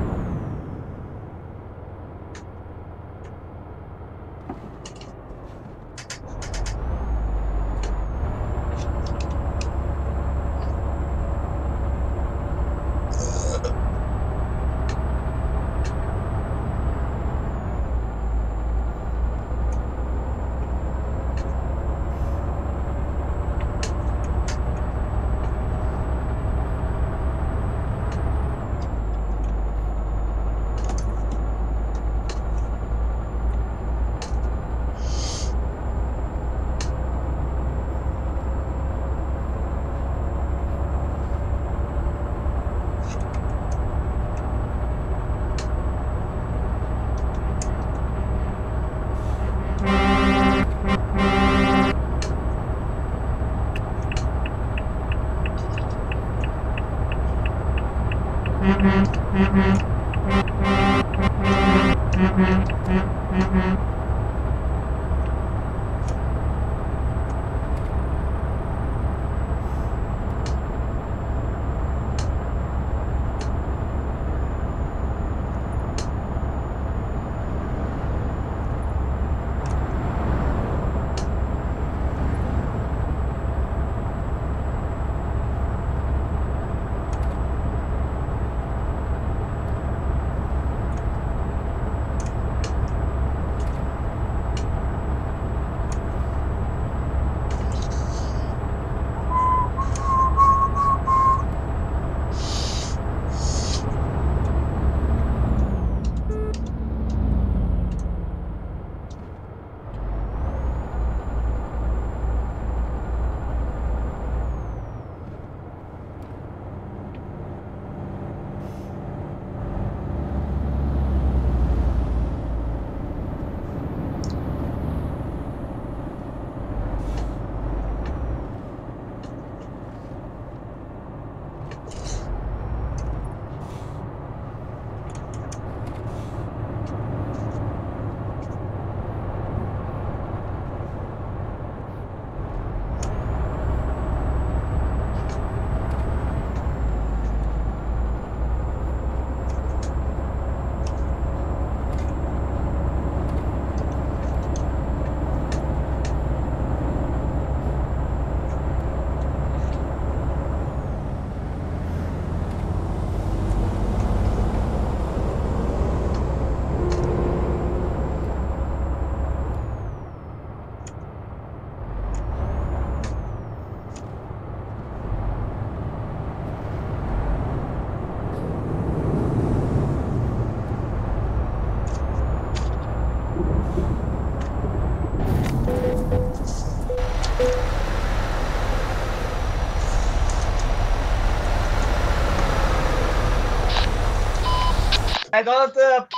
Hij had het uh,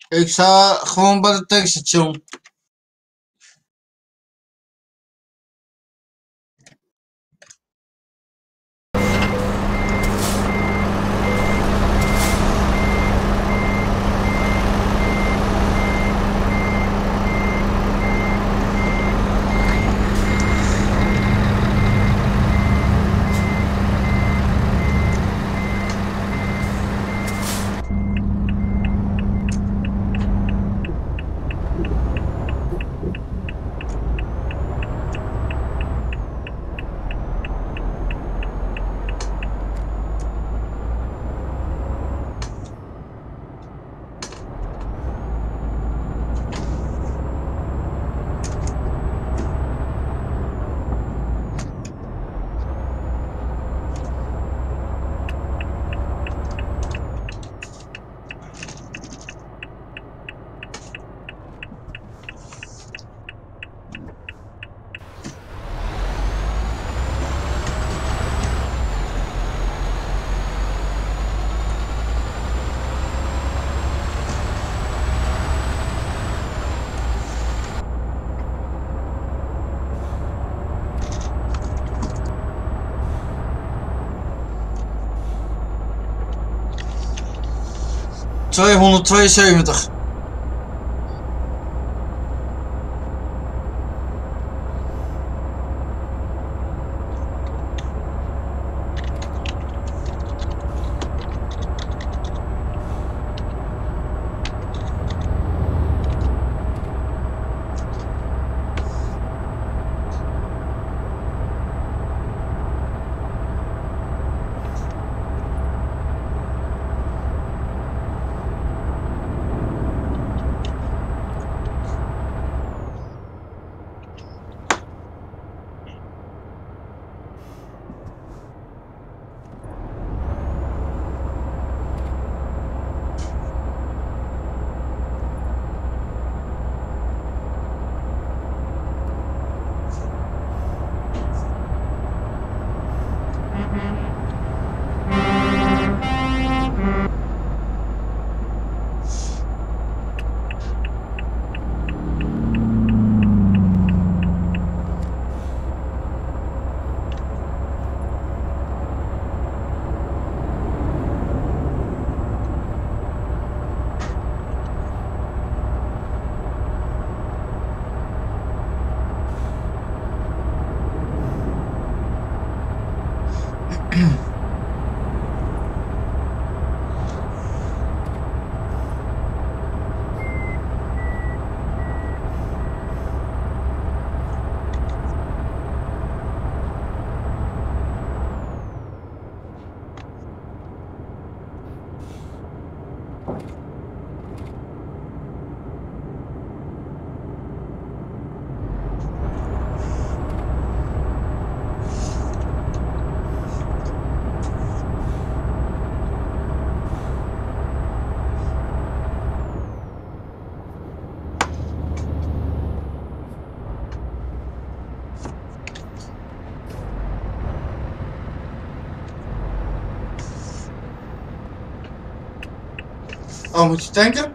Ik sta gewoon bij het tankstation. tweehonderdtweeënzeventig. Oh, moet je tanken?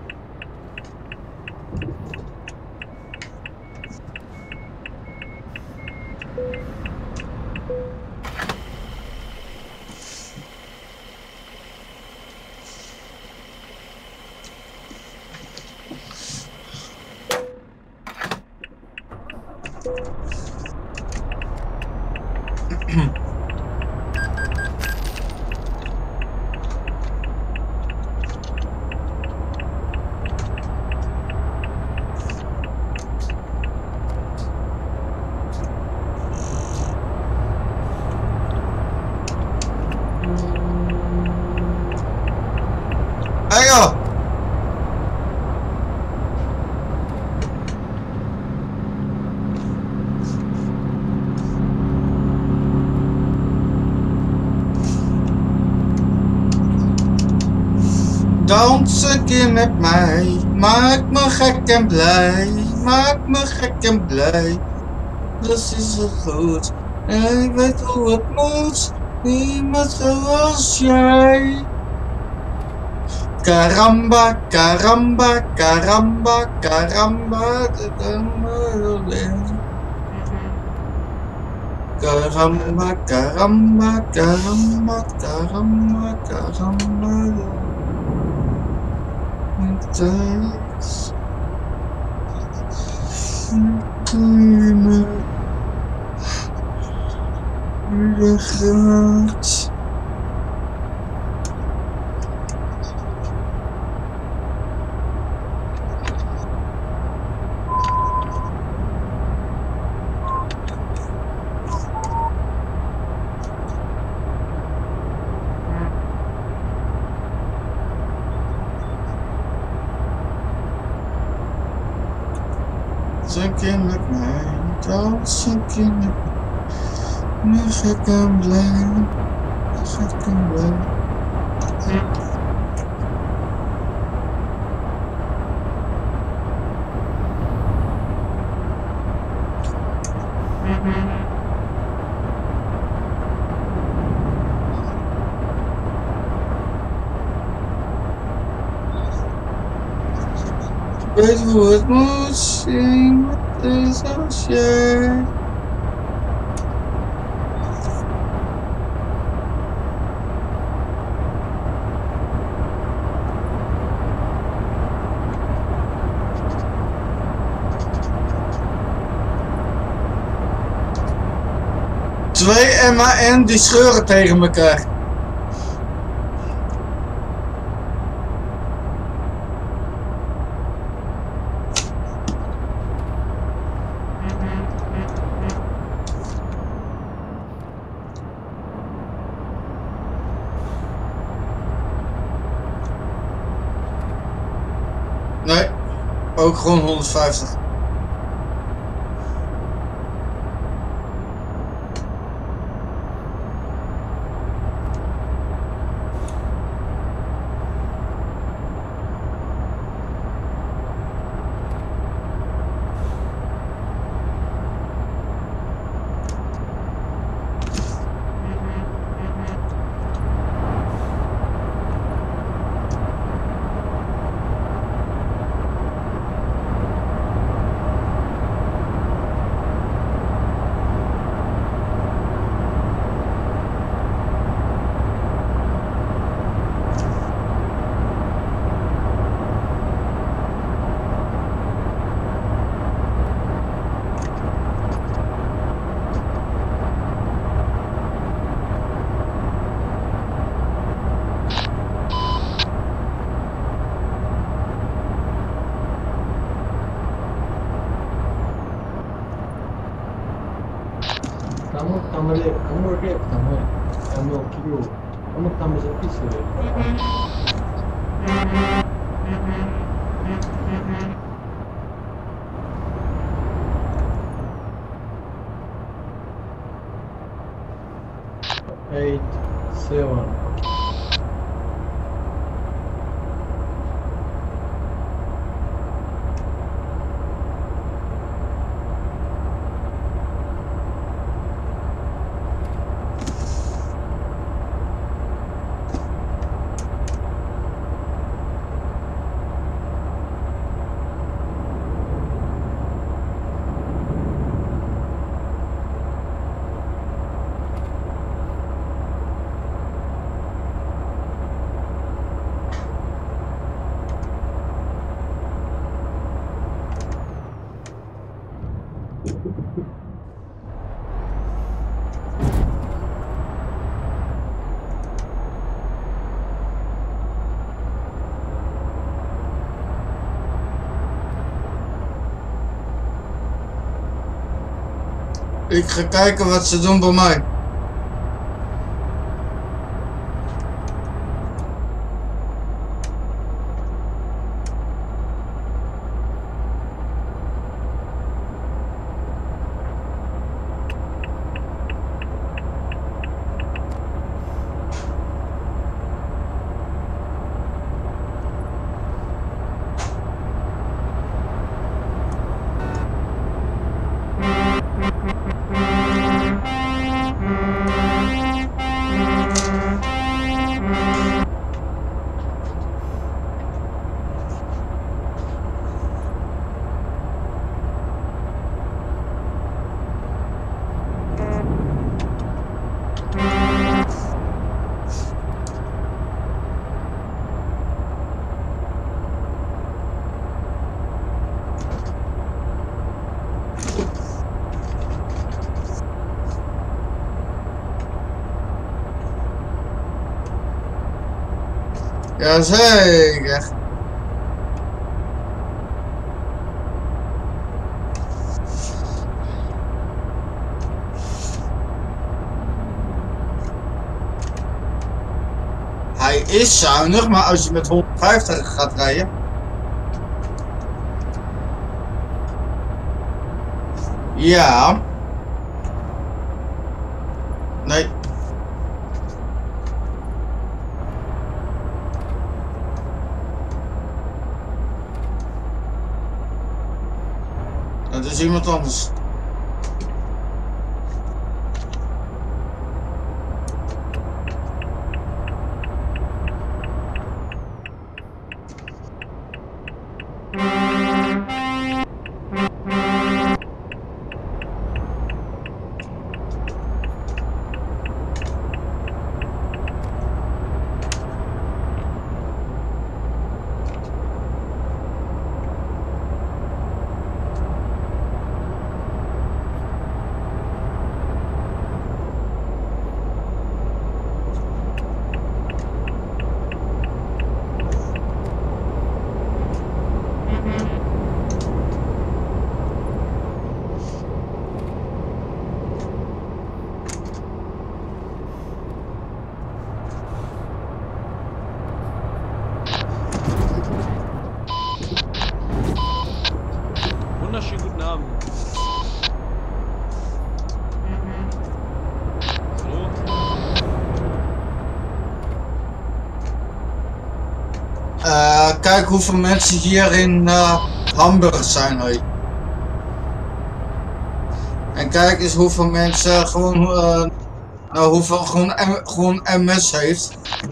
Dans een keer met mij, maak me gek en blij, maak me gek en blij. Dat is zo goed, en ik weet hoe het moet, niemand zoals jij. Caramba, caramba, caramba, caramba. Caramba, caramba, caramba, caramba, caramba. Thuis. Ruggengraat. Dansen met mij, dansen met mij. Nu gek en blij, gek en blij. Weet hoe het moet zien, wat is als jij. Twee M A N die scheuren tegen elkaar. Nee, ook gewoon honderdvijftig. Kamu tambah lep, kamu lep tambah, kamu kilo, kamu tambah sepis lep. Eight, seven. Ik ga kijken wat ze doen bij mij. Jazeker. Hij is zuinig, maar als je met honderdvijftig gaat rijden. Ja. Nee. Dat is iemand anders. Wunderschönen guten Abend. Hallo? Uh, kijk hoeveel mensen hier in uh, Hamburg zijn. Hoi. En kijk eens hoeveel mensen gewoon, uh, nou hoeveel gewoon, gewoon M S heeft.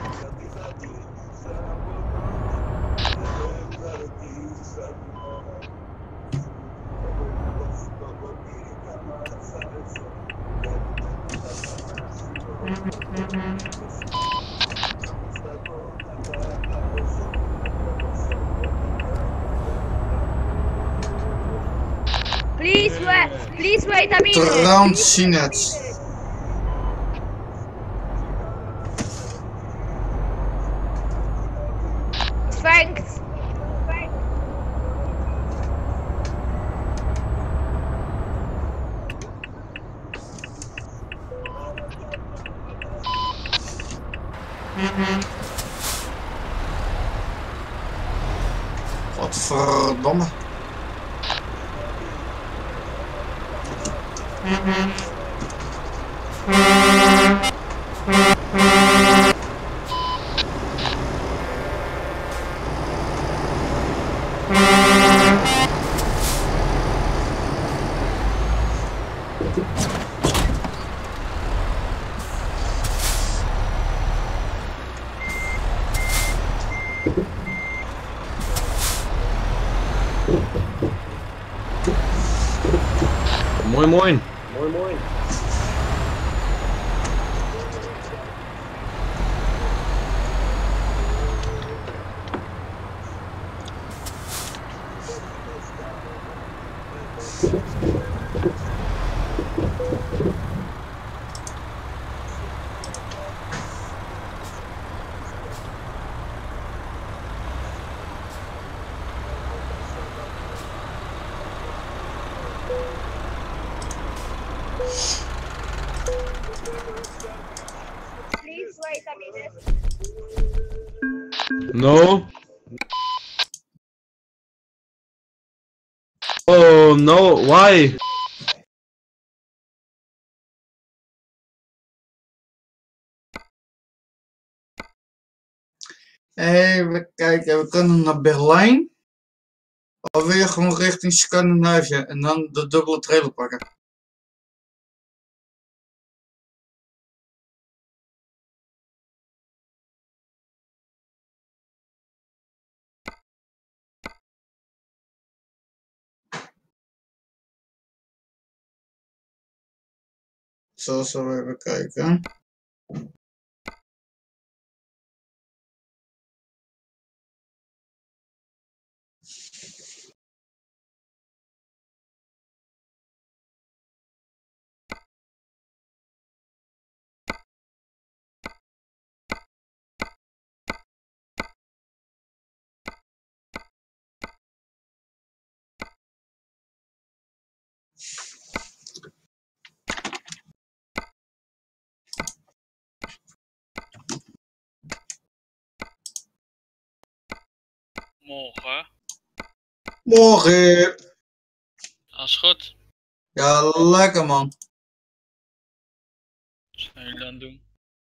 Please wait, please wait a minute. Transinet. Thanks. Godverdomme. Moin moin. Moin moin. Please wait a minute. No. Oh no, why? Even kijken, we kunnen naar Berlijn. Of wil je gewoon richting Scandinavië en dan de dubbele trailer pakken? Zo zullen we even kijken. Morgen. Morgen. Als goed. Ja, lekker man. Wat zijn jullie aan het doen?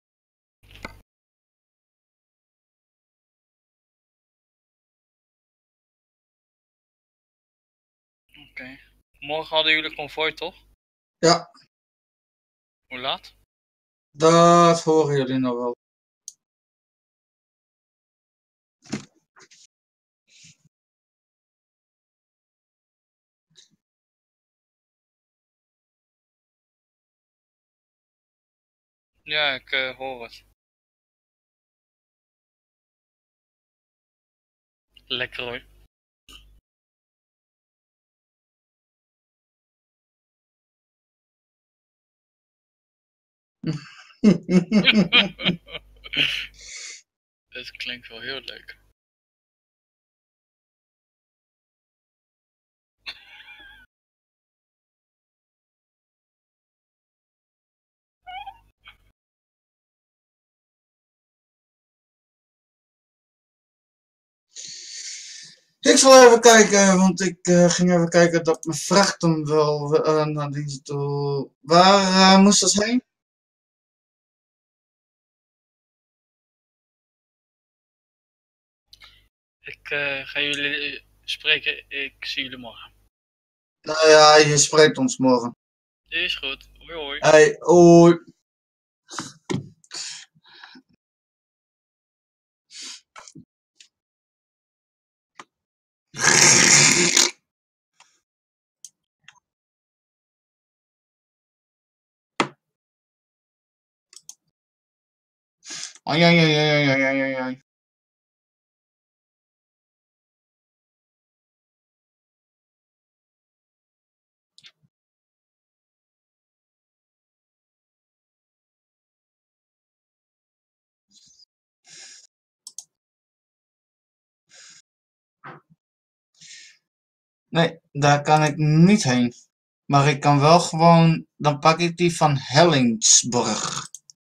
Oké. Okay. Morgen hadden jullie konvooi toch? Ja. Hoe laat? Dat horen jullie nog wel. Ja, ik uh, hoor het. Lekker hoor. Dat klinkt wel heel leuk. Ik zal even kijken, want ik uh, ging even kijken dat mijn vracht hem wel uh, naar dienst toe. Waar uh, moest dat heen? Ik uh, ga jullie spreken, ik zie jullie morgen. Nou ja, je spreekt ons morgen. Is goed, hoi hoi. Hey, hoi. Ai, ai, ai, ai, ai, ai, ai, ai. Nee, daar kan ik niet heen. Maar ik kan wel gewoon, dan pak ik die van Hellingsburg.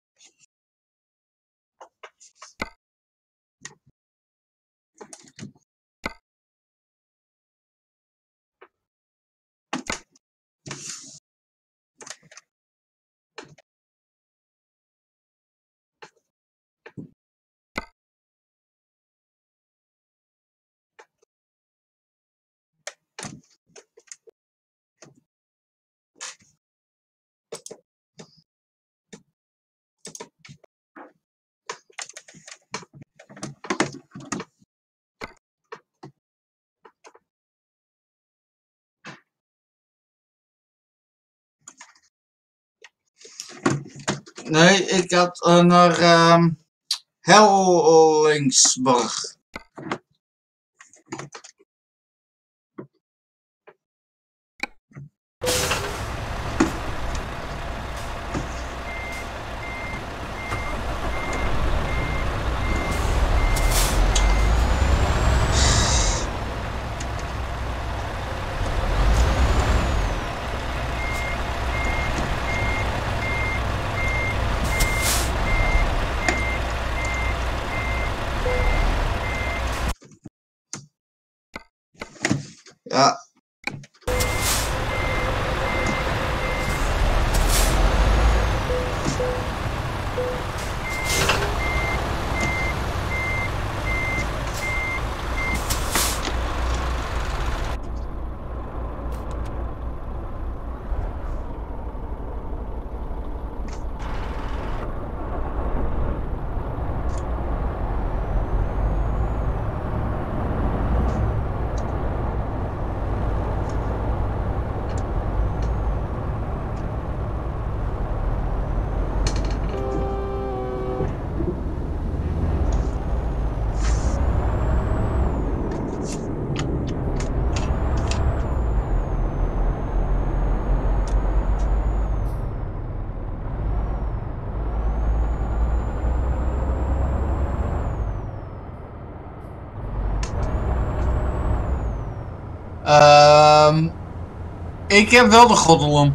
Nee, ik had uh, naar uh, Hellingsburg. Ja. Um, ik heb wel de gordel om.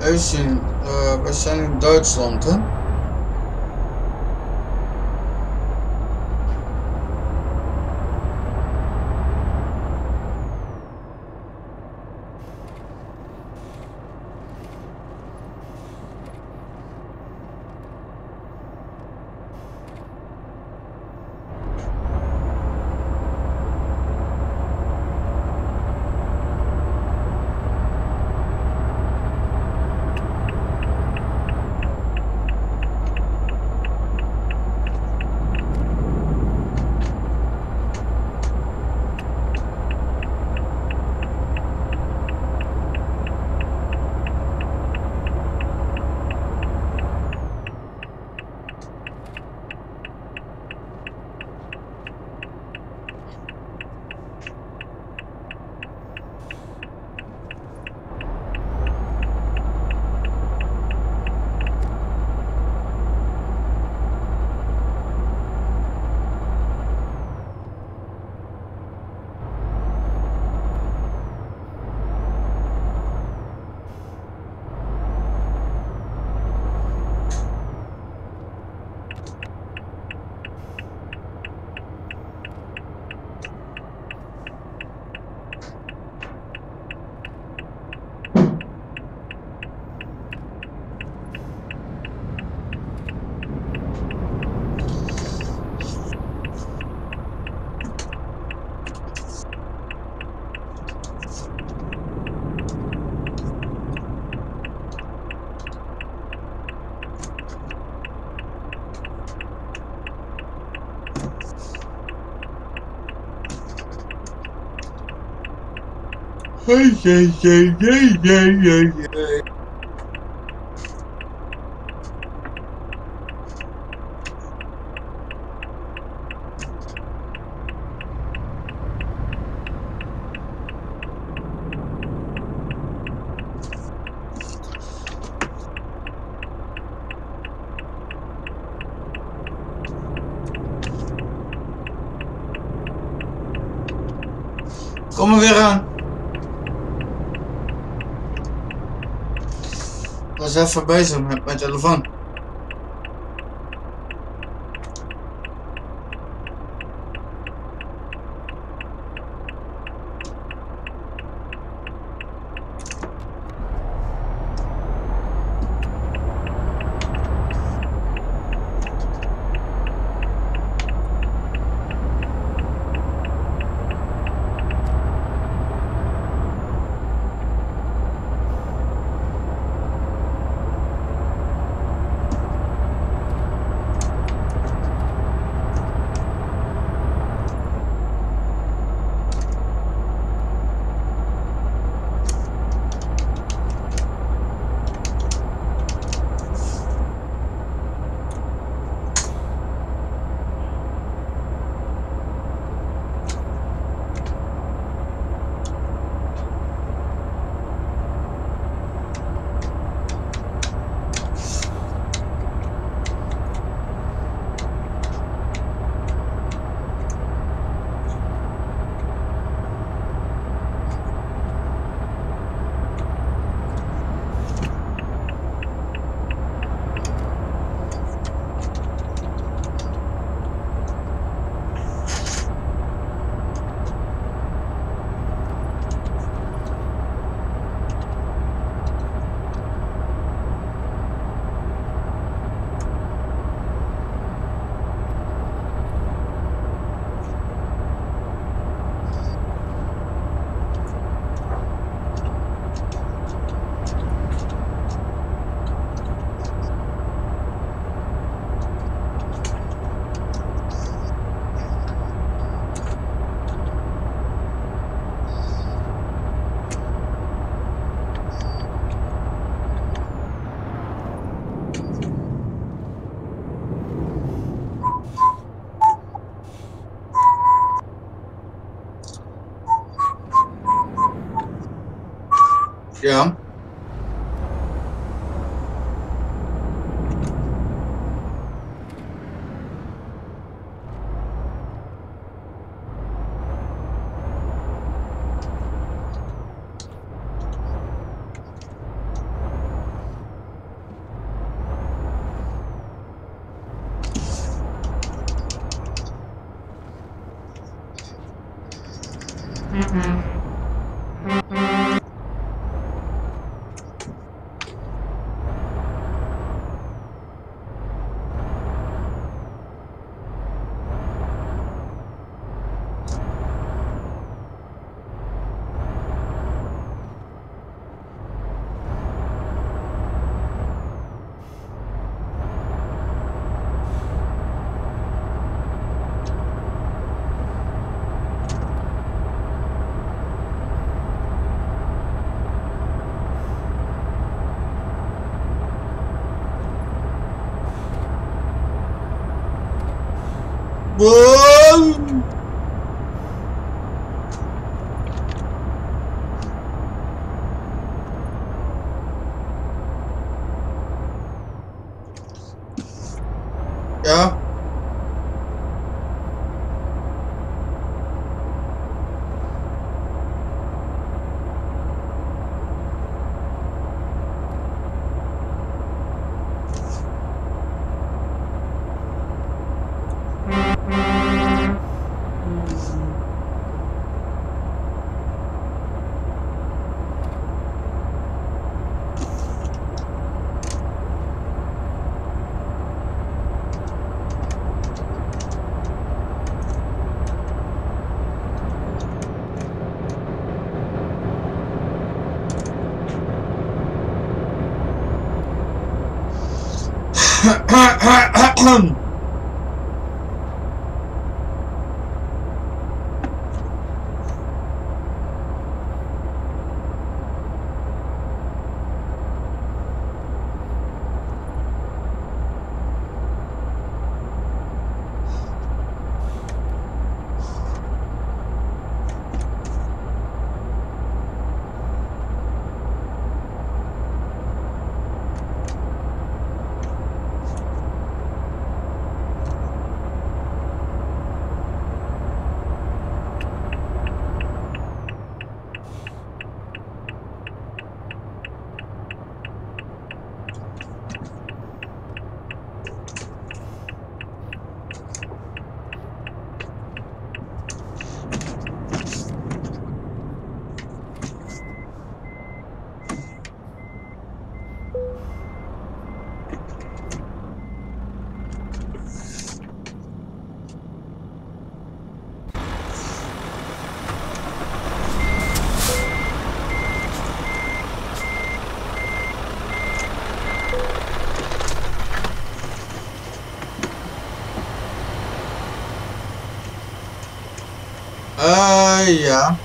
Even zien, uh, we zijn in Duitsland, hè? Hey, hey, hey, hey, hey, hey, hey. Kom er weer aan. Ik was even bezig met mijn telefoon. Ja. Ja. Uh, ja.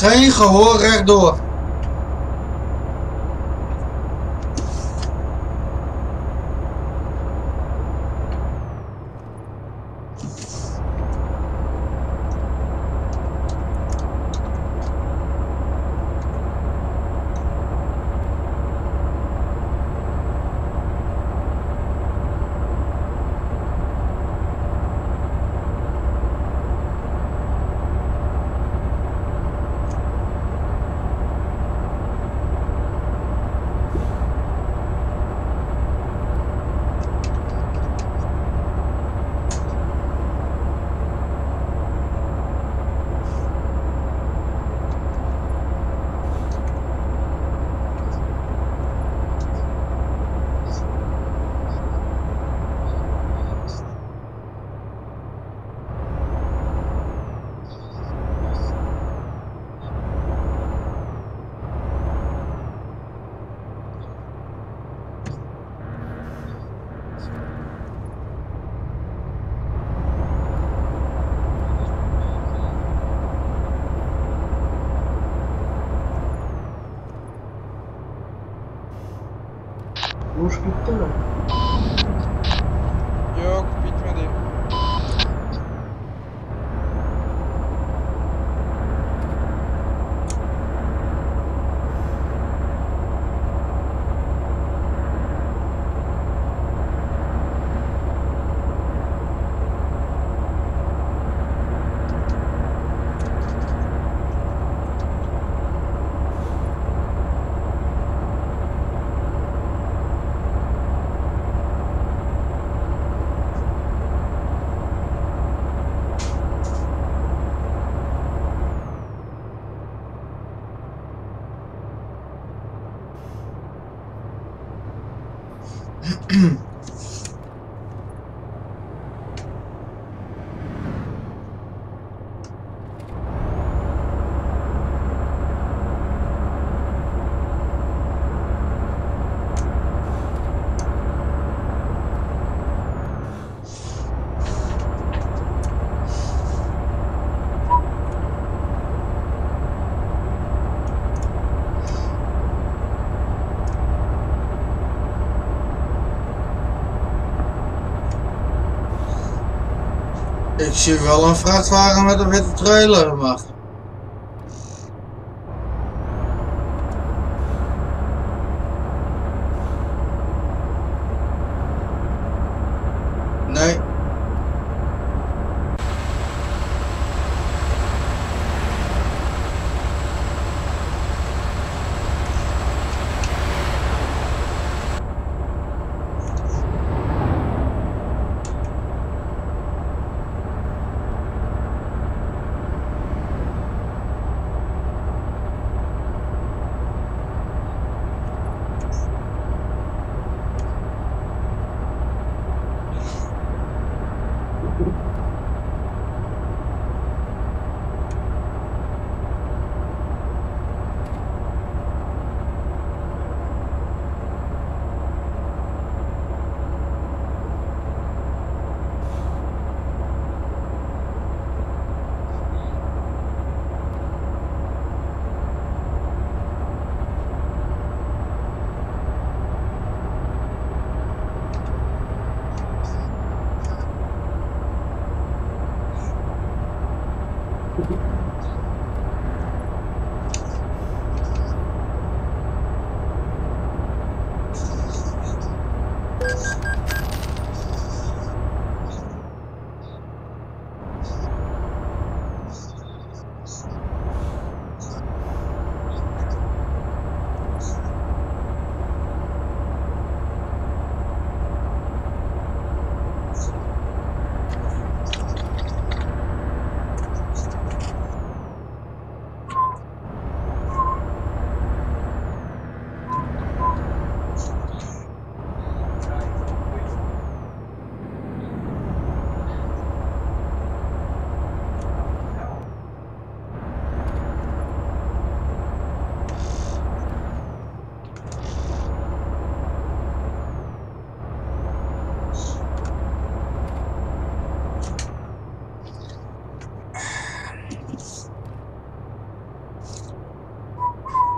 Geen gehoor rechtdoor. Hoe schiet het dan? Jo, Piet met die. Ik zie wel een vrachtwagen met een witte trailer, maar... Nee.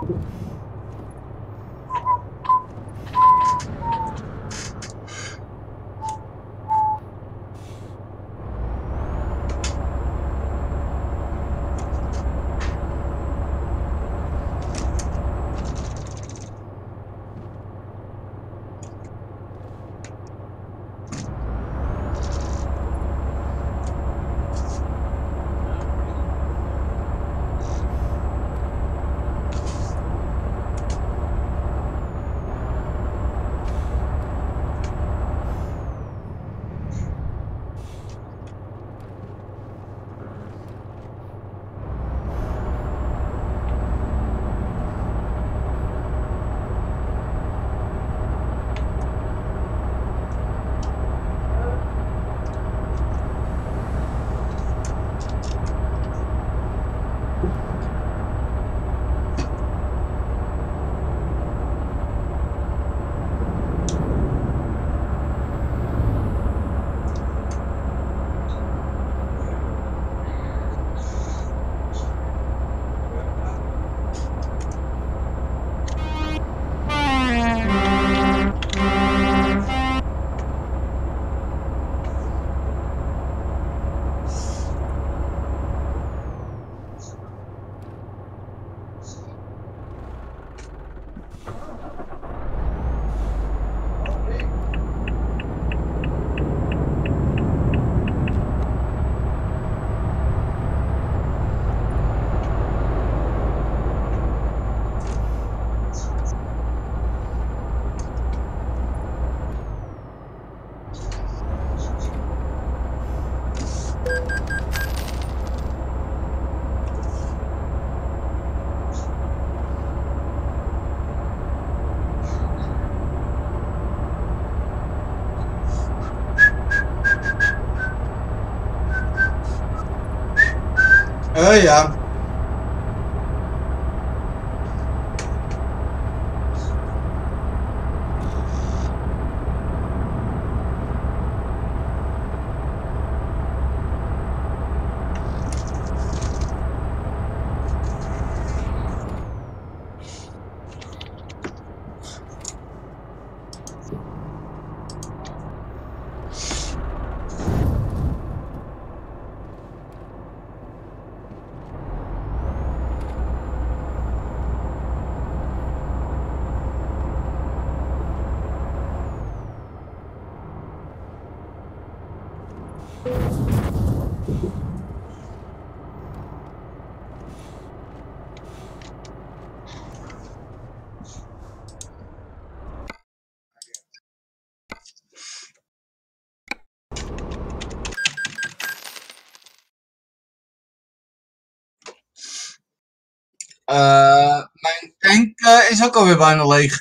Oh ja. Uh, mijn tank uh, is ook alweer bijna leeg.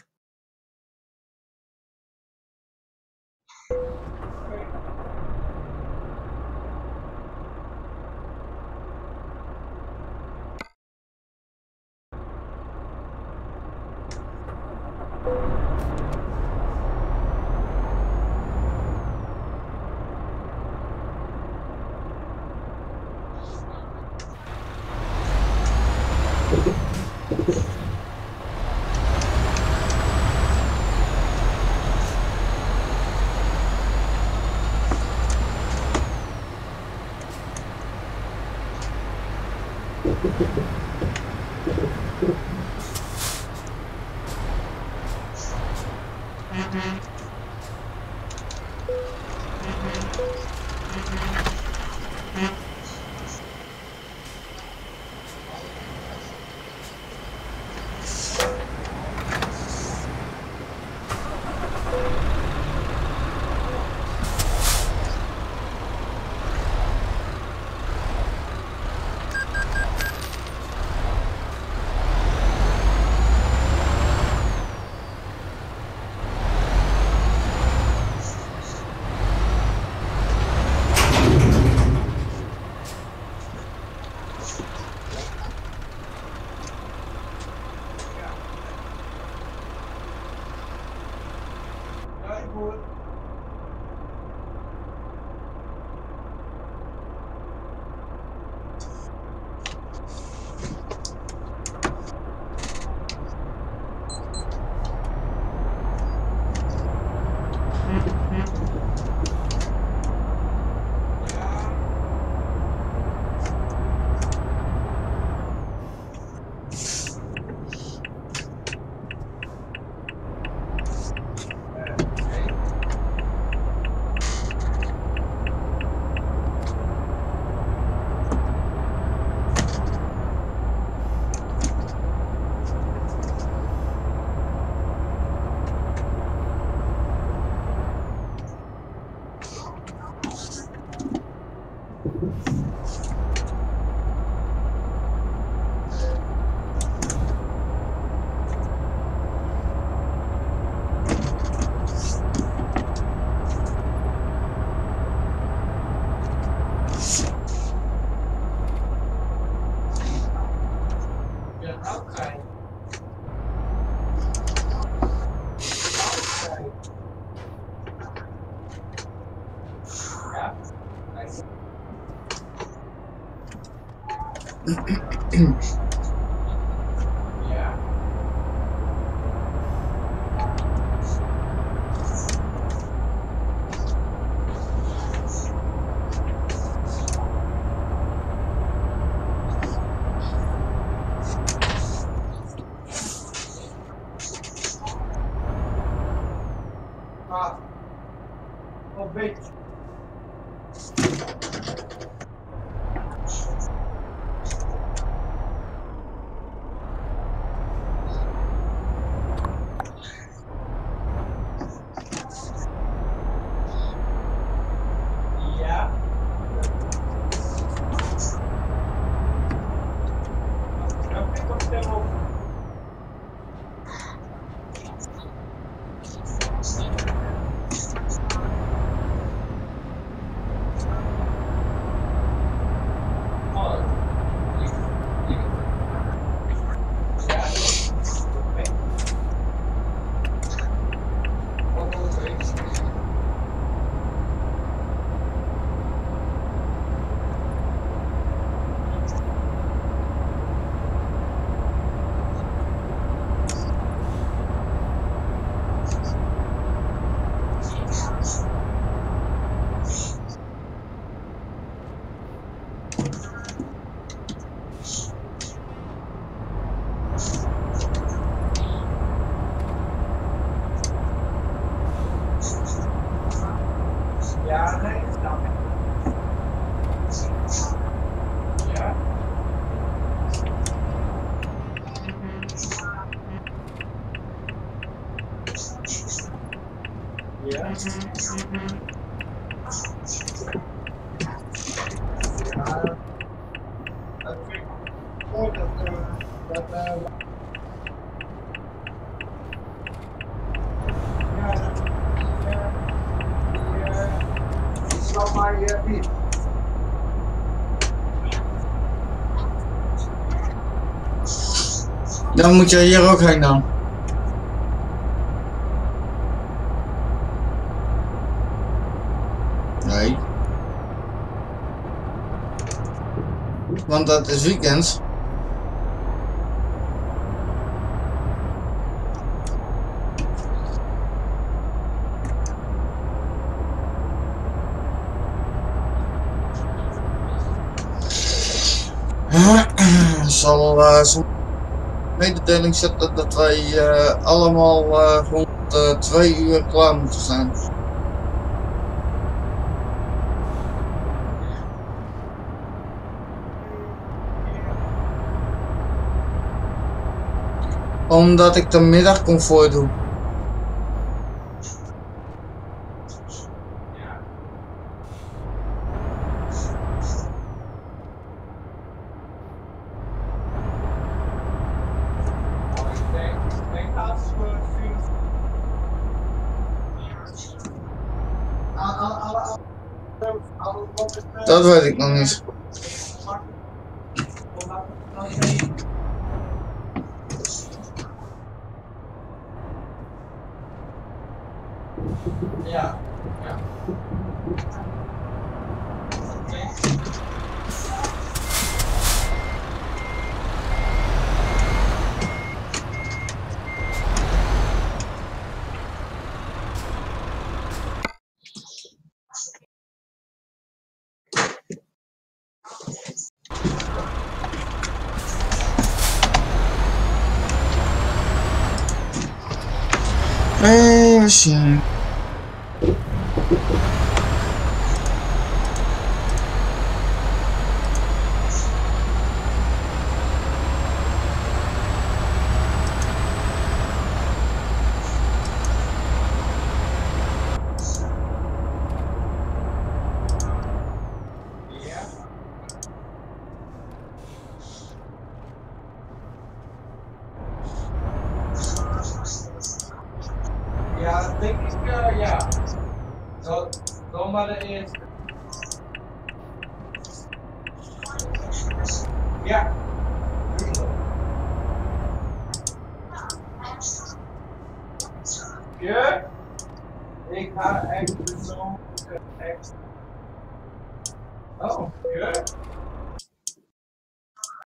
Ah. Oh, wait. Ja. Ja, ik kom er op. Ja, nee, snap ik. Ja. Ja. Ja. Het vind ik mooi dat, uh, dat uh, ja, dat, ja, die, uh, die zal mij uh, niet. Dan moet je hier ook heen dan. Nee. Want dat is weekend. Zal uh, zo'n mededeling zetten dat wij uh, allemaal uh, rond uh, twee uur klaar moeten zijn. Omdat ik de middagcomfort doe. Dat weet ik nog niet. Ja. Ja. Even zien. Ja, dat denk ik, uh, ja. Zo, dan maar de eerste. Ja. Ja. Ik ga echt zo extra. Oh, ja.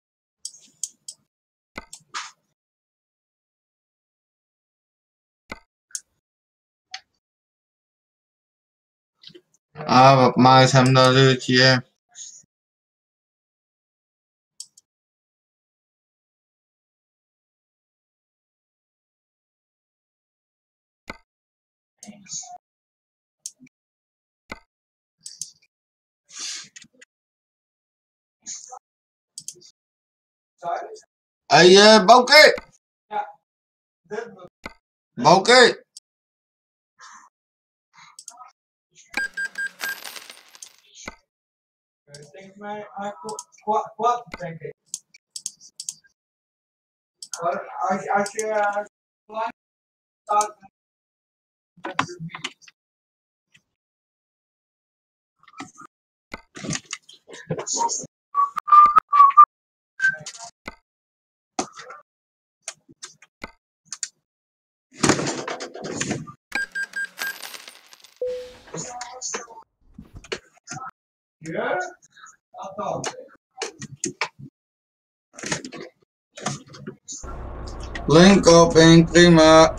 Ah, wat maakt hem dat uit, ja. Hey, uh, Bouke! Bouke! Denk mij, hij kwart, kwart, denk ik. Maar als je, als je, als je lang staat, dan is het niet. Ja? Althans. Link op in, prima.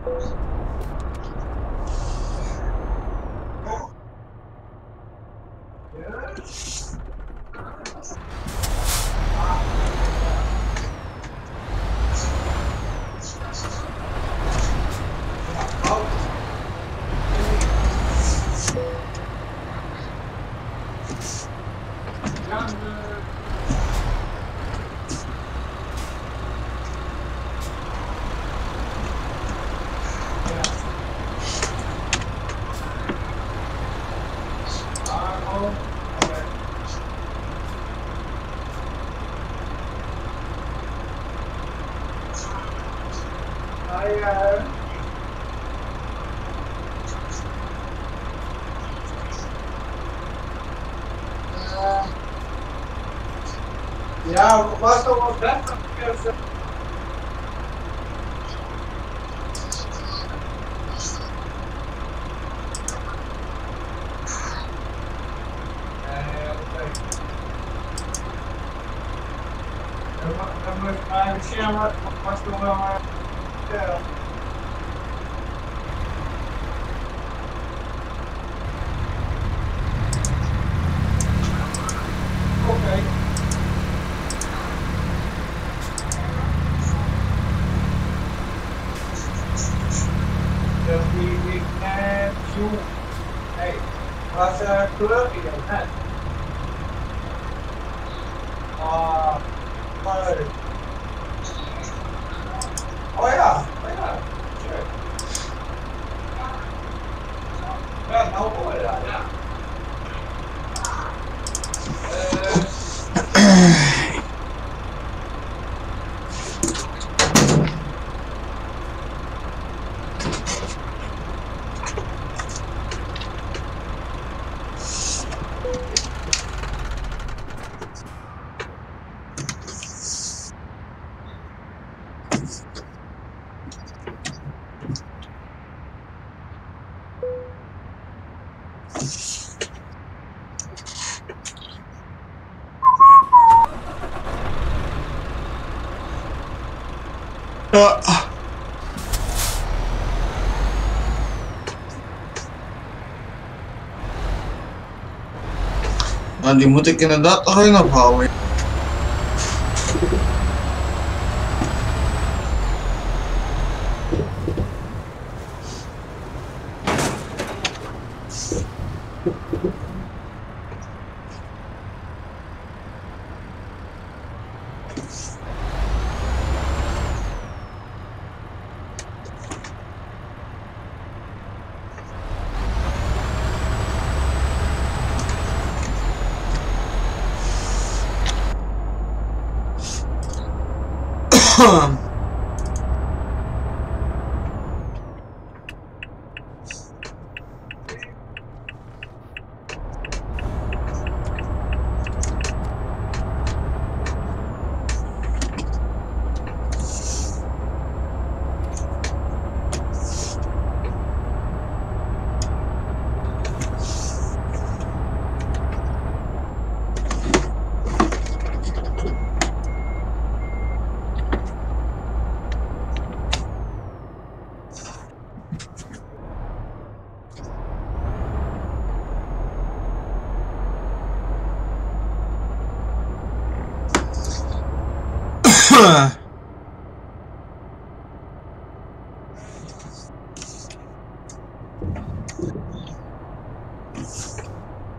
Ja, was toch wel beter geweest. Dan moet mijn scherm was toch wel maar. Oké. Dus die, die net zo. Hey, was uh, kleur hier net. Ah, mooi. Oh ja, oh ja, sure. Ja, nou hoor je dat, ja. Ja. Nou, die moet ik inderdaad nog in ophouden.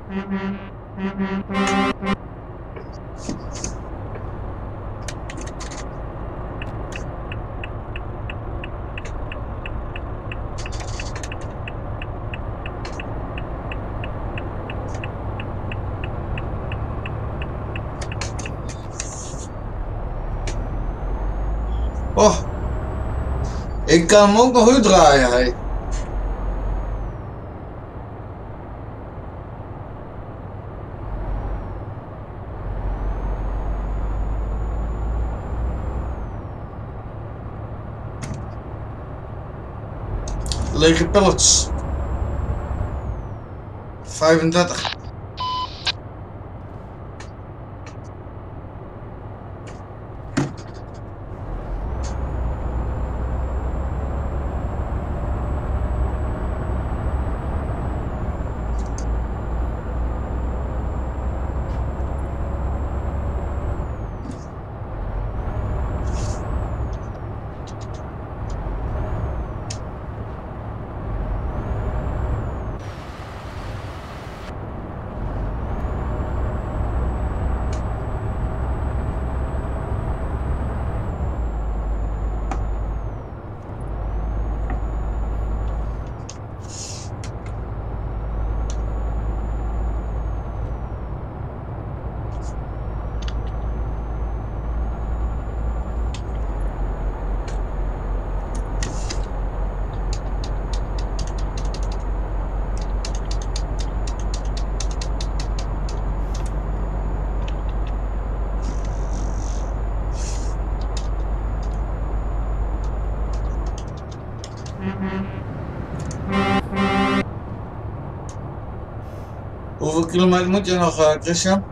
Oh, ik kan hem ook nog uitdraaien, hé. Lege pellets. vijfendertig. Hoeveel kilometer moet je nog, uh, Christian?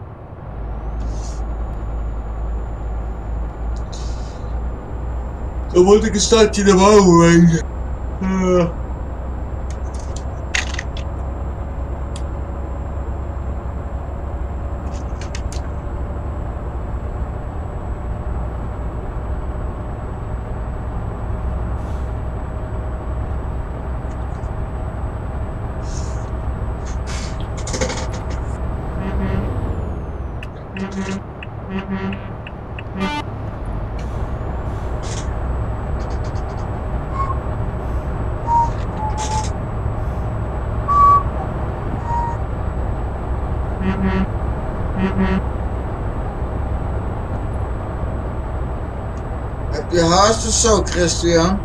Dan moet ik een stadje naar boven wezen. Uh. Heb je haast of zo, Christian?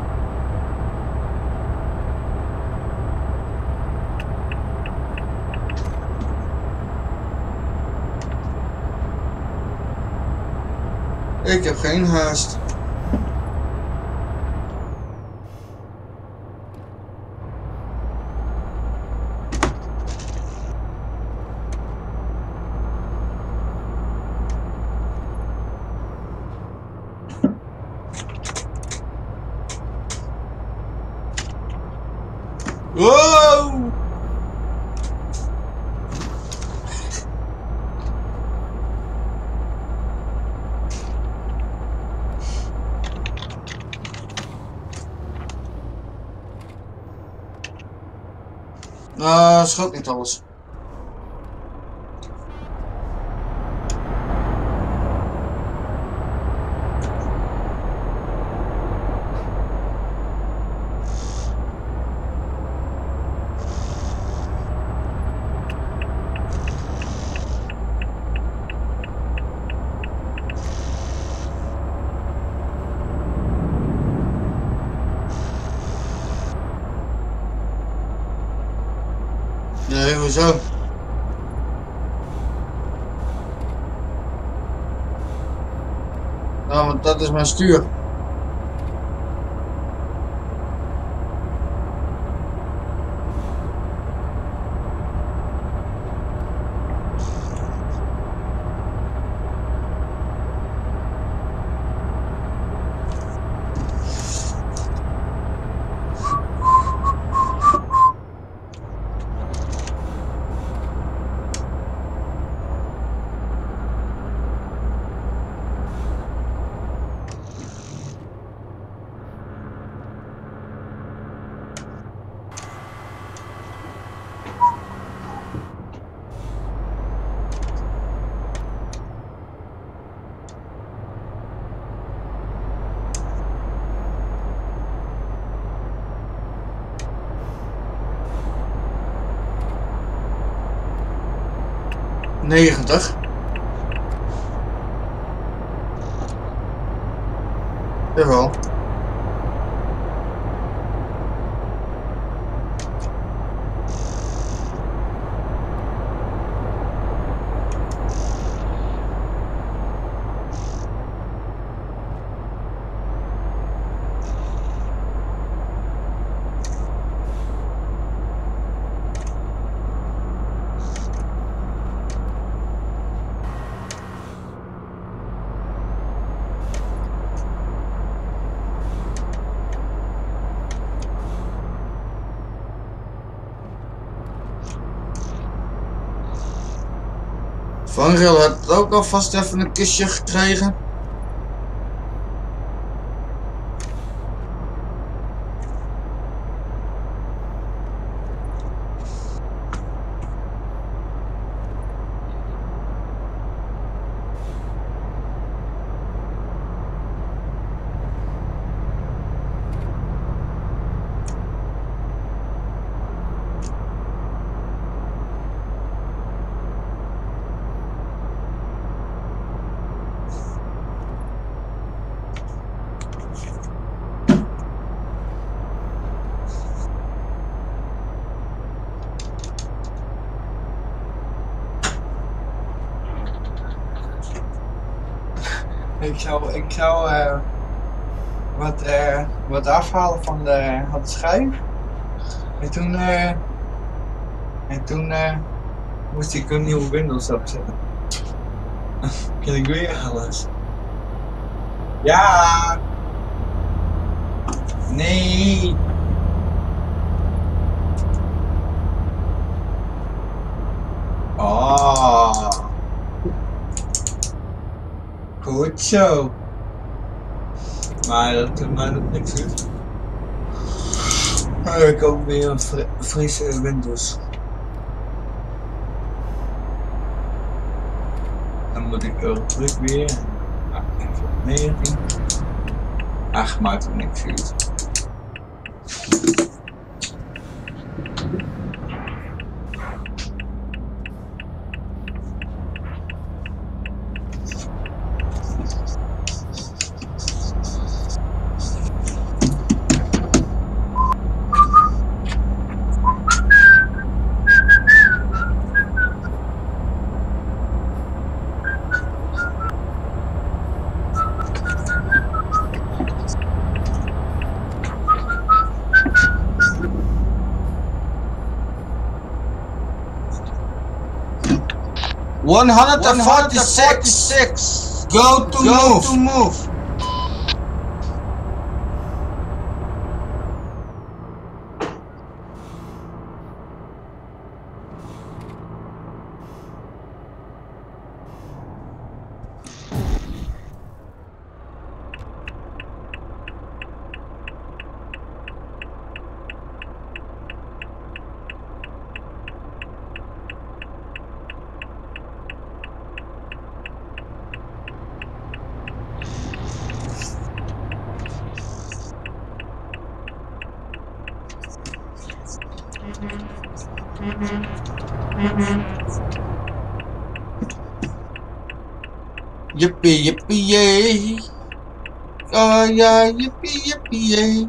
Ik heb geen haast. Wow! Nou, schat niet alles. Nee, hoezo? Nou, want dat is mijn stuur. negentig. Jawel. Van Geel had ook alvast even een kusje gekregen. Ik zou, ik zou uh, wat, uh, wat afhalen van de, van de schijf. En toen, uh, en toen uh, moest ik een nieuwe Windows opzetten. Kan ik weer alles? Ja! Nee! Oh! Goed zo. Maar dat maakt ook niks uit. Maar ik ook weer een fri frisse Windows. Dan moet ik ook terug weer. Ah, even negentien. Ach, maakt ook niks uit. one forty-six. Go to Go move. To move. Yippee yippee yay! Oh yeah, yippee yippee yay!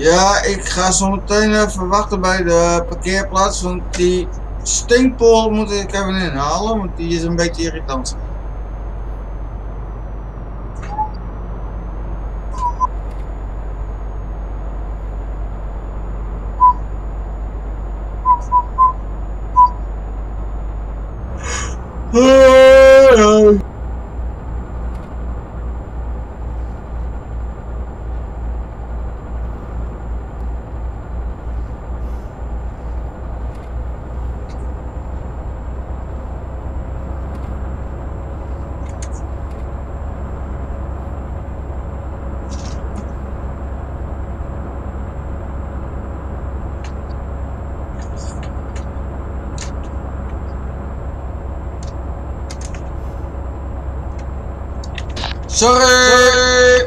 Ja, ik ga zo meteen even wachten bij de parkeerplaats, want die stinkpool moet ik even inhalen, want die is een beetje irritant. Sorry!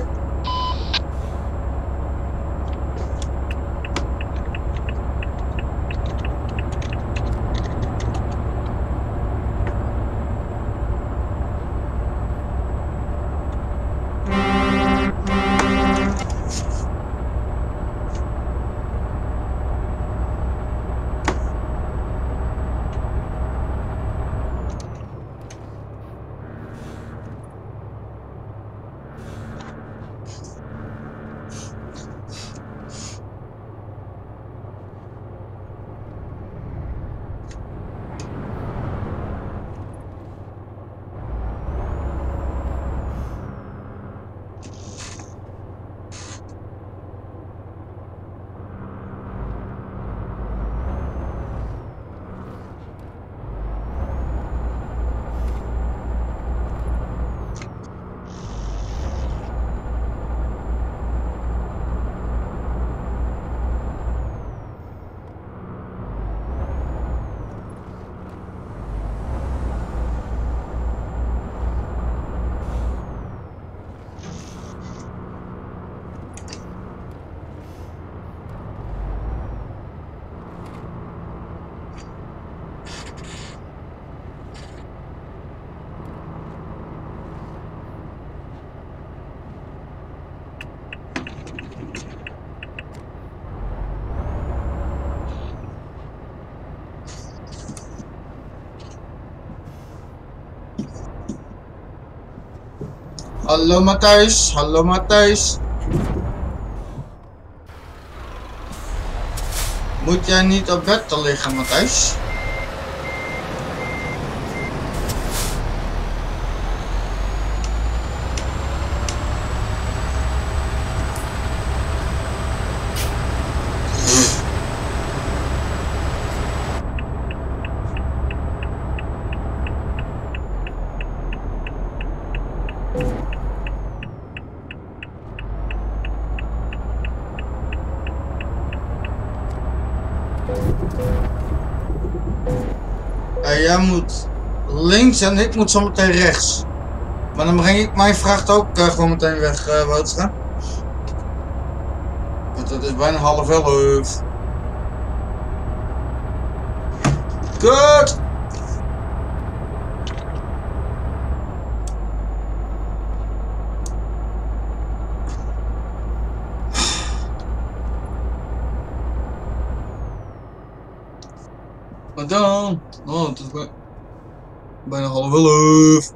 Hallo Matthijs, hallo Matthijs. Moet jij niet op bed te liggen, Matthijs? Uh, jij moet links en ik moet zo meteen rechts. Maar dan breng ik mijn vracht ook uh, gewoon meteen weg, uh, Wouter. Want het is bijna half elf. Kut! Wat dan? Oh, het is bij... bijna half elf.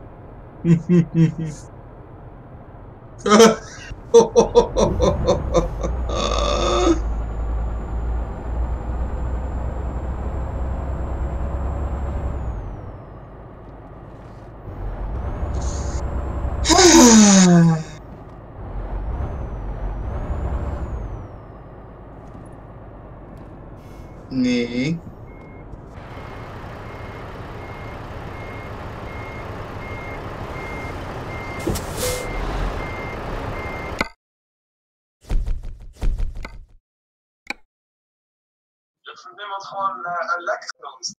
Nee. Dat vindt niemand gewoon uh, een lek genoemd.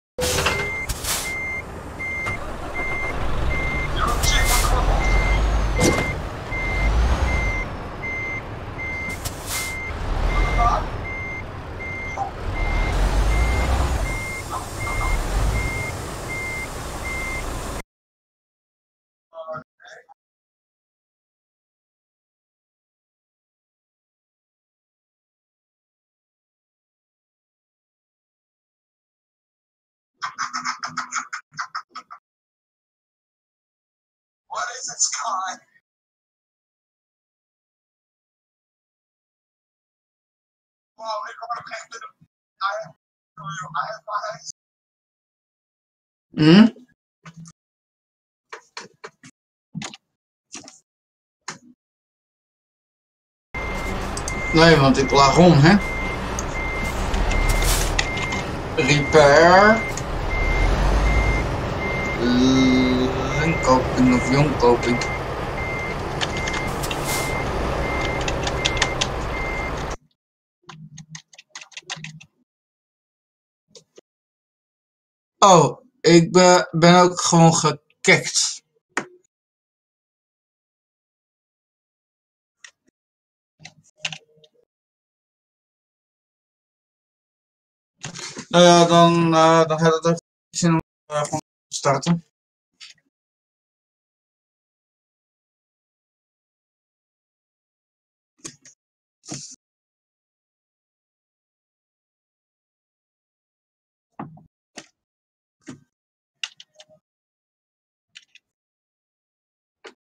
Ja, dat zie ik gewoon op. What is it, Sky? Wow, ik hoor hem echt de... I have my hands. Hm? Nee, want ik lag om, hè? Repair. Inkoping of jongkoping. Oh, ik ben, ben ook gewoon gekekt. Nou ja, dan, uh, dan gaat het even zin om uh, gewoon te starten.